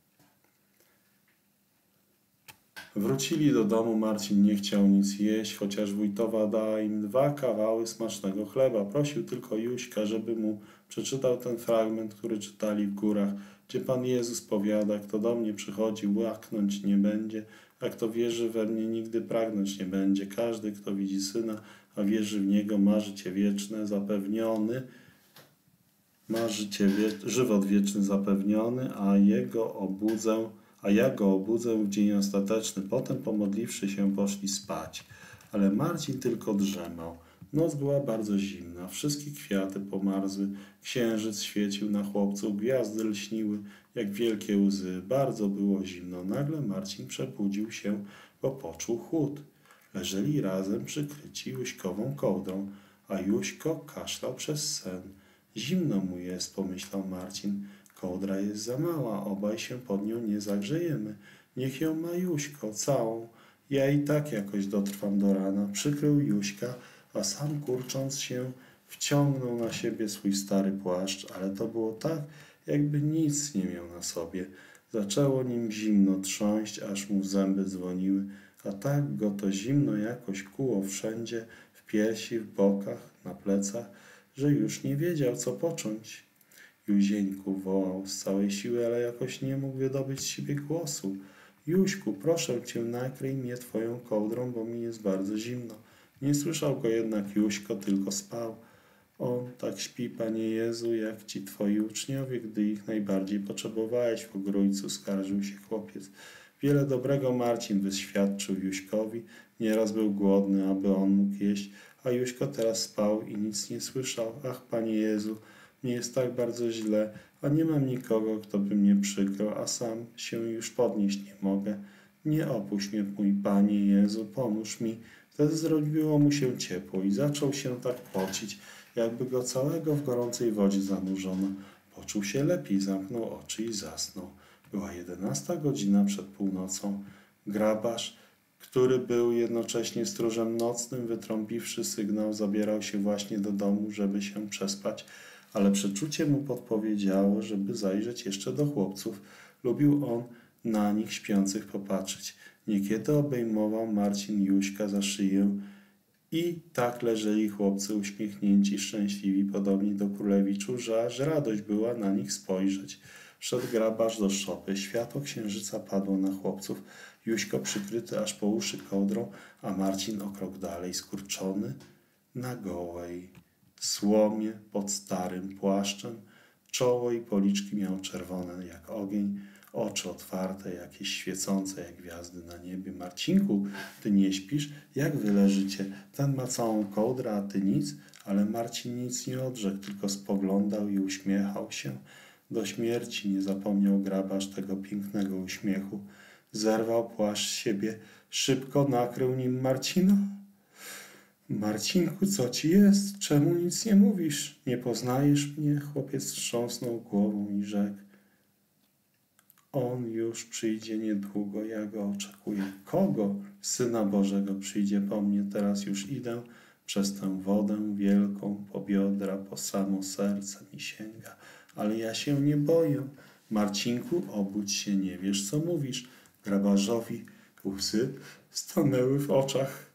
Wrócili do domu. Marcin nie chciał nic jeść, chociaż wójtowa dała im dwa kawały smacznego chleba. Prosił tylko Jóźka, żeby mu przeczytał ten fragment, który czytali w górach, gdzie Pan Jezus powiada, kto do mnie przychodzi, łaknąć nie będzie, a kto wierzy we mnie, nigdy pragnąć nie będzie. Każdy, kto widzi Syna, a wierzy w Niego, ma życie wieczne zapewniony, ma życie wie- żywot wieczny zapewniony, a jego obudzę a ja go obudzę w dzień ostateczny. Potem, pomodliwszy się, poszli spać. Ale Marcin tylko drzemał. Noc była bardzo zimna, wszystkie kwiaty pomarzły, księżyc świecił na chłopców, gwiazdy lśniły jak wielkie łzy. Bardzo było zimno. Nagle Marcin przebudził się, bo poczuł chłód. Leżeli razem przykryci Jóźkową kołdrą, a Jóźko kaszlał przez sen. Zimno mu jest, pomyślał Marcin. Kołdra jest za mała, obaj się pod nią nie zagrzejemy. Niech ją ma Jóźko całą. Ja i tak jakoś dotrwam do rana. Przykrył Jóźka, a sam kurcząc się wciągnął na siebie swój stary płaszcz, ale to było tak, jakby nic nie miał na sobie. Zaczęło nim zimno trząść, aż mu zęby dzwoniły, a tak go to zimno jakoś kuło wszędzie, w piersi, w bokach, na plecach, że już nie wiedział, co począć. Józieńku, wołał z całej siły, ale jakoś nie mógł wydobyć z siebie głosu. Jóźku, proszę cię, nakryj mnie twoją kołdrą, bo mi jest bardzo zimno. Nie słyszał go jednak Jóźko, tylko spał. On tak śpi, Panie Jezu, jak ci twoi uczniowie, gdy ich najbardziej potrzebowałeś w ogrójcu, skarżył się chłopiec. Wiele dobrego Marcin wyświadczył Jóźkowi. Nieraz był głodny, aby on mógł jeść, a Jóźko teraz spał i nic nie słyszał. Ach, Panie Jezu, mnie jest tak bardzo źle, a nie mam nikogo, kto by mnie przykrył, a sam się już podnieść nie mogę. Nie opuść mnie, mój Panie Jezu, pomóż mi. Wtedy zrobiło mu się ciepło i zaczął się tak pocić, jakby go całego w gorącej wodzie zanurzono. Poczuł się lepiej, zamknął oczy i zasnął. Była jedenasta godzina przed północą. Grabarz, który był jednocześnie stróżem nocnym, wytrąbiwszy sygnał, zabierał się właśnie do domu, żeby się przespać, ale przeczucie mu podpowiedziało, żeby zajrzeć jeszcze do chłopców. Lubił on na nich śpiących popatrzeć. Niekiedy obejmował Marcin Jóźka za szyję i tak leżeli chłopcy uśmiechnięci, szczęśliwi, podobni do królewiczów, że aż radość była na nich spojrzeć. Szedł grabarz do szopy. Światło księżyca padło na chłopców. Jóźko przykryty aż po uszy kołdrą, a Marcin o krok dalej, skurczony na gołej słomie pod starym płaszczem. Czoło i policzki miał czerwone jak ogień. oczy otwarte, jakieś świecące jak gwiazdy na niebie. Marcinku, ty nie śpisz? Jak wy leżycie? Ten ma całą kołdrę, a ty nic? Ale Marcin nic nie odrzekł, tylko spoglądał i uśmiechał się. Do śmierci nie zapomniał grabarz tego pięknego uśmiechu. Zerwał płaszcz z siebie, szybko nakrył nim Marcina. Marcinku, co ci jest? Czemu nic nie mówisz? Nie poznajesz mnie? Chłopiec wstrząsnął głową i rzekł: on już przyjdzie niedługo, ja go oczekuję. Kogo? Syna Bożego przyjdzie po mnie, teraz już idę. Przez tę wodę wielką po biodra, po samo serce mi sięga. Ale ja się nie boję. Marcinku, obudź się, nie wiesz co mówisz. Grabarzowi łzy stanęły w oczach.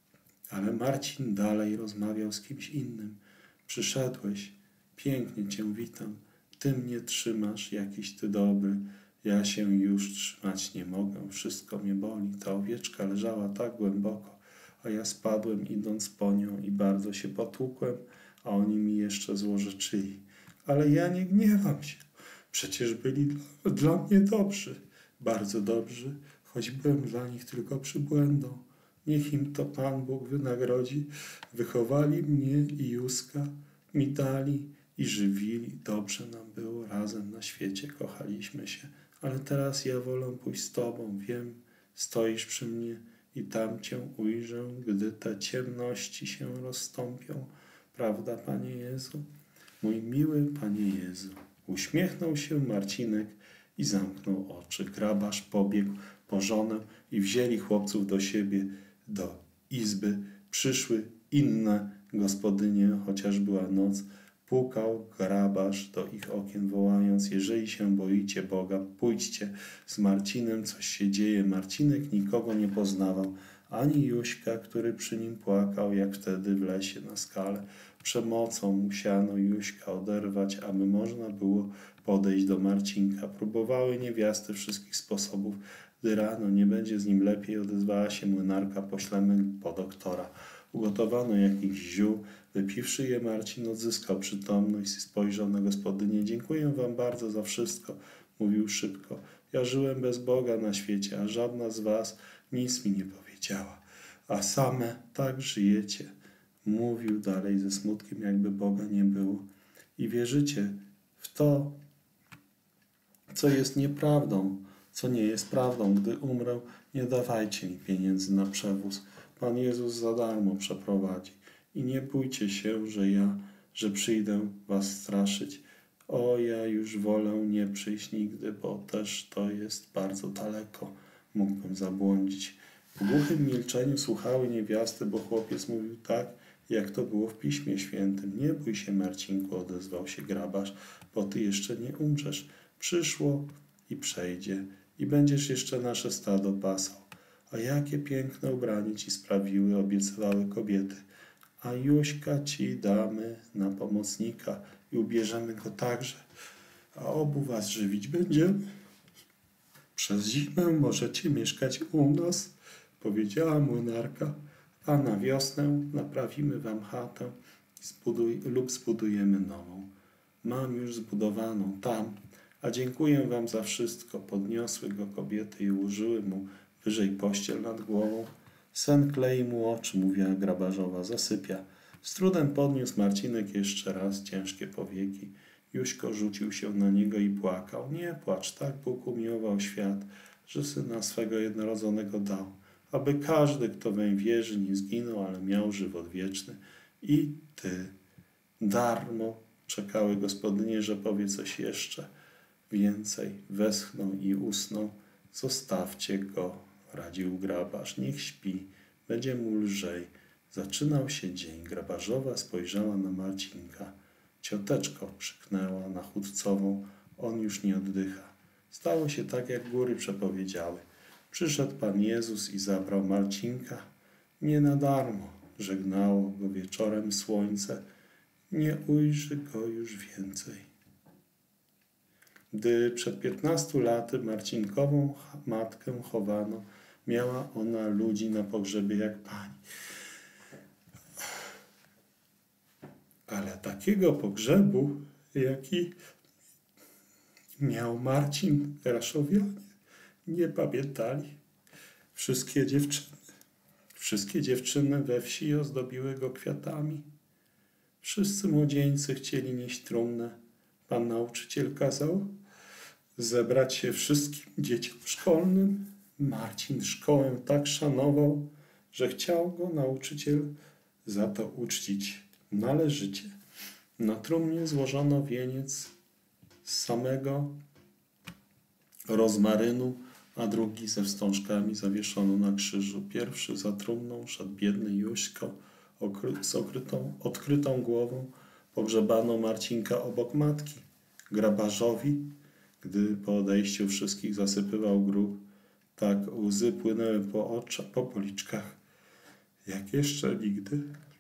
Ale Marcin dalej rozmawiał z kimś innym. Przyszedłeś, pięknie cię witam. Ty mnie trzymasz, jakiś ty dobry. Ja się już trzymać nie mogę, wszystko mnie boli. Ta owieczka leżała tak głęboko, a ja spadłem idąc po nią i bardzo się potłukłem, a oni mi jeszcze złorzeczyli. Ale ja nie gniewam się. Przecież byli dla, dla mnie dobrzy, bardzo dobrzy, choć byłem dla nich tylko przybłędą. Niech im to Pan Bóg wynagrodzi. Wychowali mnie i Józka, mi dali i żywili. Dobrze nam było razem na świecie, kochaliśmy się. Ale teraz ja wolę pójść z Tobą. Wiem, stoisz przy mnie i tam Cię ujrzę, gdy te ciemności się rozstąpią. Prawda, Panie Jezu? Mój miły Panie Jezu. Uśmiechnął się Marcinek i zamknął oczy. Grabarz pobiegł po żonę i wzięli chłopców do siebie, do izby. Przyszły inne gospodynie, chociaż była noc. Pukał grabarz do ich okien, wołając: jeżeli się boicie Boga, pójdźcie z Marcinem, coś się dzieje. Marcinek nikogo nie poznawał, ani Jóźka, który przy nim płakał, jak wtedy w lesie na skale. Przemocą musiano Jóźka oderwać, aby można było podejść do Marcinka. Próbowały niewiasty wszystkich sposobów. Gdy rano nie będzie z nim lepiej, odezwała się młynarka: poślemy po doktora. Ugotowano jakichś ziół. Wypiwszy je, Marcin odzyskał przytomność i spojrzał na gospodynię. Dziękuję wam bardzo za wszystko, mówił szybko. Ja żyłem bez Boga na świecie, a żadna z was nic mi nie powiedziała. A same tak żyjecie, mówił dalej ze smutkiem, jakby Boga nie było. I wierzycie w to, co jest nieprawdą, co nie jest prawdą. Gdy umrę, nie dawajcie mi pieniędzy na przewóz. Pan Jezus za darmo przeprowadzi. I nie bójcie się, że ja, że przyjdę was straszyć. O, ja już wolę nie przyjść nigdy, bo też to jest bardzo daleko. Mógłbym zabłądzić. W głuchym milczeniu słuchały niewiasty, bo chłopiec mówił tak, jak to było w Piśmie Świętym. Nie bój się, Marcinku, odezwał się grabarz, bo ty jeszcze nie umrzesz. Przyszło i przejdzie i będziesz jeszcze nasze stado pasał. A jakie piękne ubranie ci sprawiły, obiecywały kobiety. A Jóźka ci damy na pomocnika i ubierzemy go także, a obu was żywić będziemy. Przez zimę możecie mieszkać u nas, powiedziała młynarka, a na wiosnę naprawimy wam chatę zbuduj, lub zbudujemy nową. Mam już zbudowaną tam, a dziękuję wam za wszystko. Podniosły go kobiety i ułożyły mu wyżej pościel nad głową. Sen klei mu oczy, mówiła grabarzowa, zasypia. Z trudem podniósł Marcinek jeszcze raz ciężkie powieki. Jóźko rzucił się na niego i płakał. Nie płacz, tak Bóg umiłował świat, że syna swego jednorodzonego dał, aby każdy, kto weń wierzy, nie zginął, ale miał żywot wieczny. I ty. Darmo czekały gospodynie, że powie coś jeszcze więcej. Westchnął i usnął. Zostawcie go, radził grabarz. Niech śpi, będzie mu lżej. Zaczynał się dzień. Grabarzowa spojrzała na Marcinka. Cioteczko, krzyknęła na chudcową. On już nie oddycha. Stało się tak, jak góry przepowiedziały. Przyszedł Pan Jezus i zabrał Marcinka. Nie na darmo żegnało go wieczorem słońce. Nie ujrzy go już więcej. Gdy przed piętnastu laty Marcinkową matkę chowano, miała ona ludzi na pogrzebie jak pani. Ale takiego pogrzebu, jaki miał Marcin, Raszowianie nie pamiętali. Wszystkie dziewczyny, wszystkie dziewczyny we wsi ozdobiły go kwiatami. Wszyscy młodzieńcy chcieli nieść trumnę. Pan nauczyciel kazał zebrać się wszystkim dzieciom szkolnym. Marcin szkołę tak szanował, że chciał go nauczyciel za to uczcić należycie. Na trumnie złożono wieniec z samego rozmarynu, a drugi ze wstążkami zawieszono na krzyżu. Pierwszy za trumną szedł biedny Jóźko okry- z okrytą, odkrytą głową. Pogrzebano Marcinka obok matki. Grabarzowi, gdy po odejściu wszystkich zasypywał grób, tak łzy płynęły po oczach, po policzkach, jak jeszcze nigdy.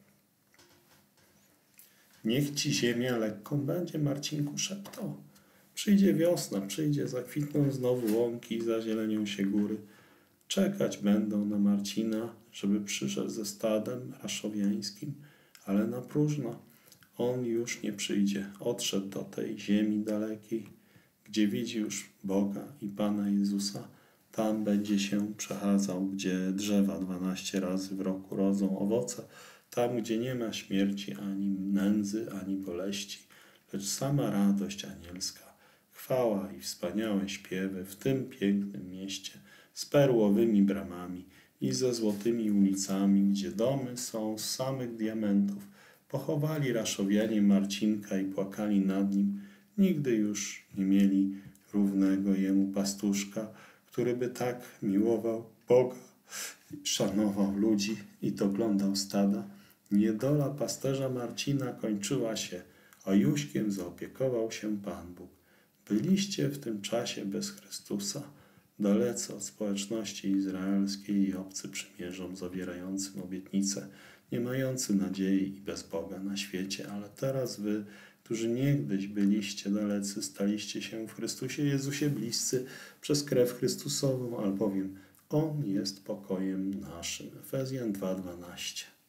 Niech ci ziemia lekką będzie, Marcinku szeptał. Przyjdzie wiosna, przyjdzie, zakwitną znowu łąki i zazielenią się góry. Czekać będą na Marcina, żeby przyszedł ze stadem raszowiańskim, ale na próżno. On już nie przyjdzie. Odszedł do tej ziemi dalekiej, gdzie widzi już Boga i Pana Jezusa. Tam będzie się przechadzał, gdzie drzewa dwanaście razy w roku rodzą owoce. Tam, gdzie nie ma śmierci, ani nędzy, ani boleści, lecz sama radość anielska. Chwała i wspaniałe śpiewy w tym pięknym mieście z perłowymi bramami i ze złotymi ulicami, gdzie domy są z samych diamentów. Pochowali Raszowianie Marcinka i płakali nad nim. Nigdy już nie mieli równego jemu pastuszka, który by tak miłował Boga, szanował ludzi i doglądał stada. Niedola pasterza Marcina kończyła się, a Jóźkiem zaopiekował się Pan Bóg. Byliście w tym czasie bez Chrystusa, dalece od społeczności izraelskiej i obcy przymierzom zawierającym obietnice, nie mający nadziei i bez Boga na świecie, ale teraz wy, którzy niegdyś byliście dalecy, staliście się w Chrystusie Jezusie bliscy przez krew Chrystusową, albowiem On jest pokojem naszym. Efezjan dwa dwanaście.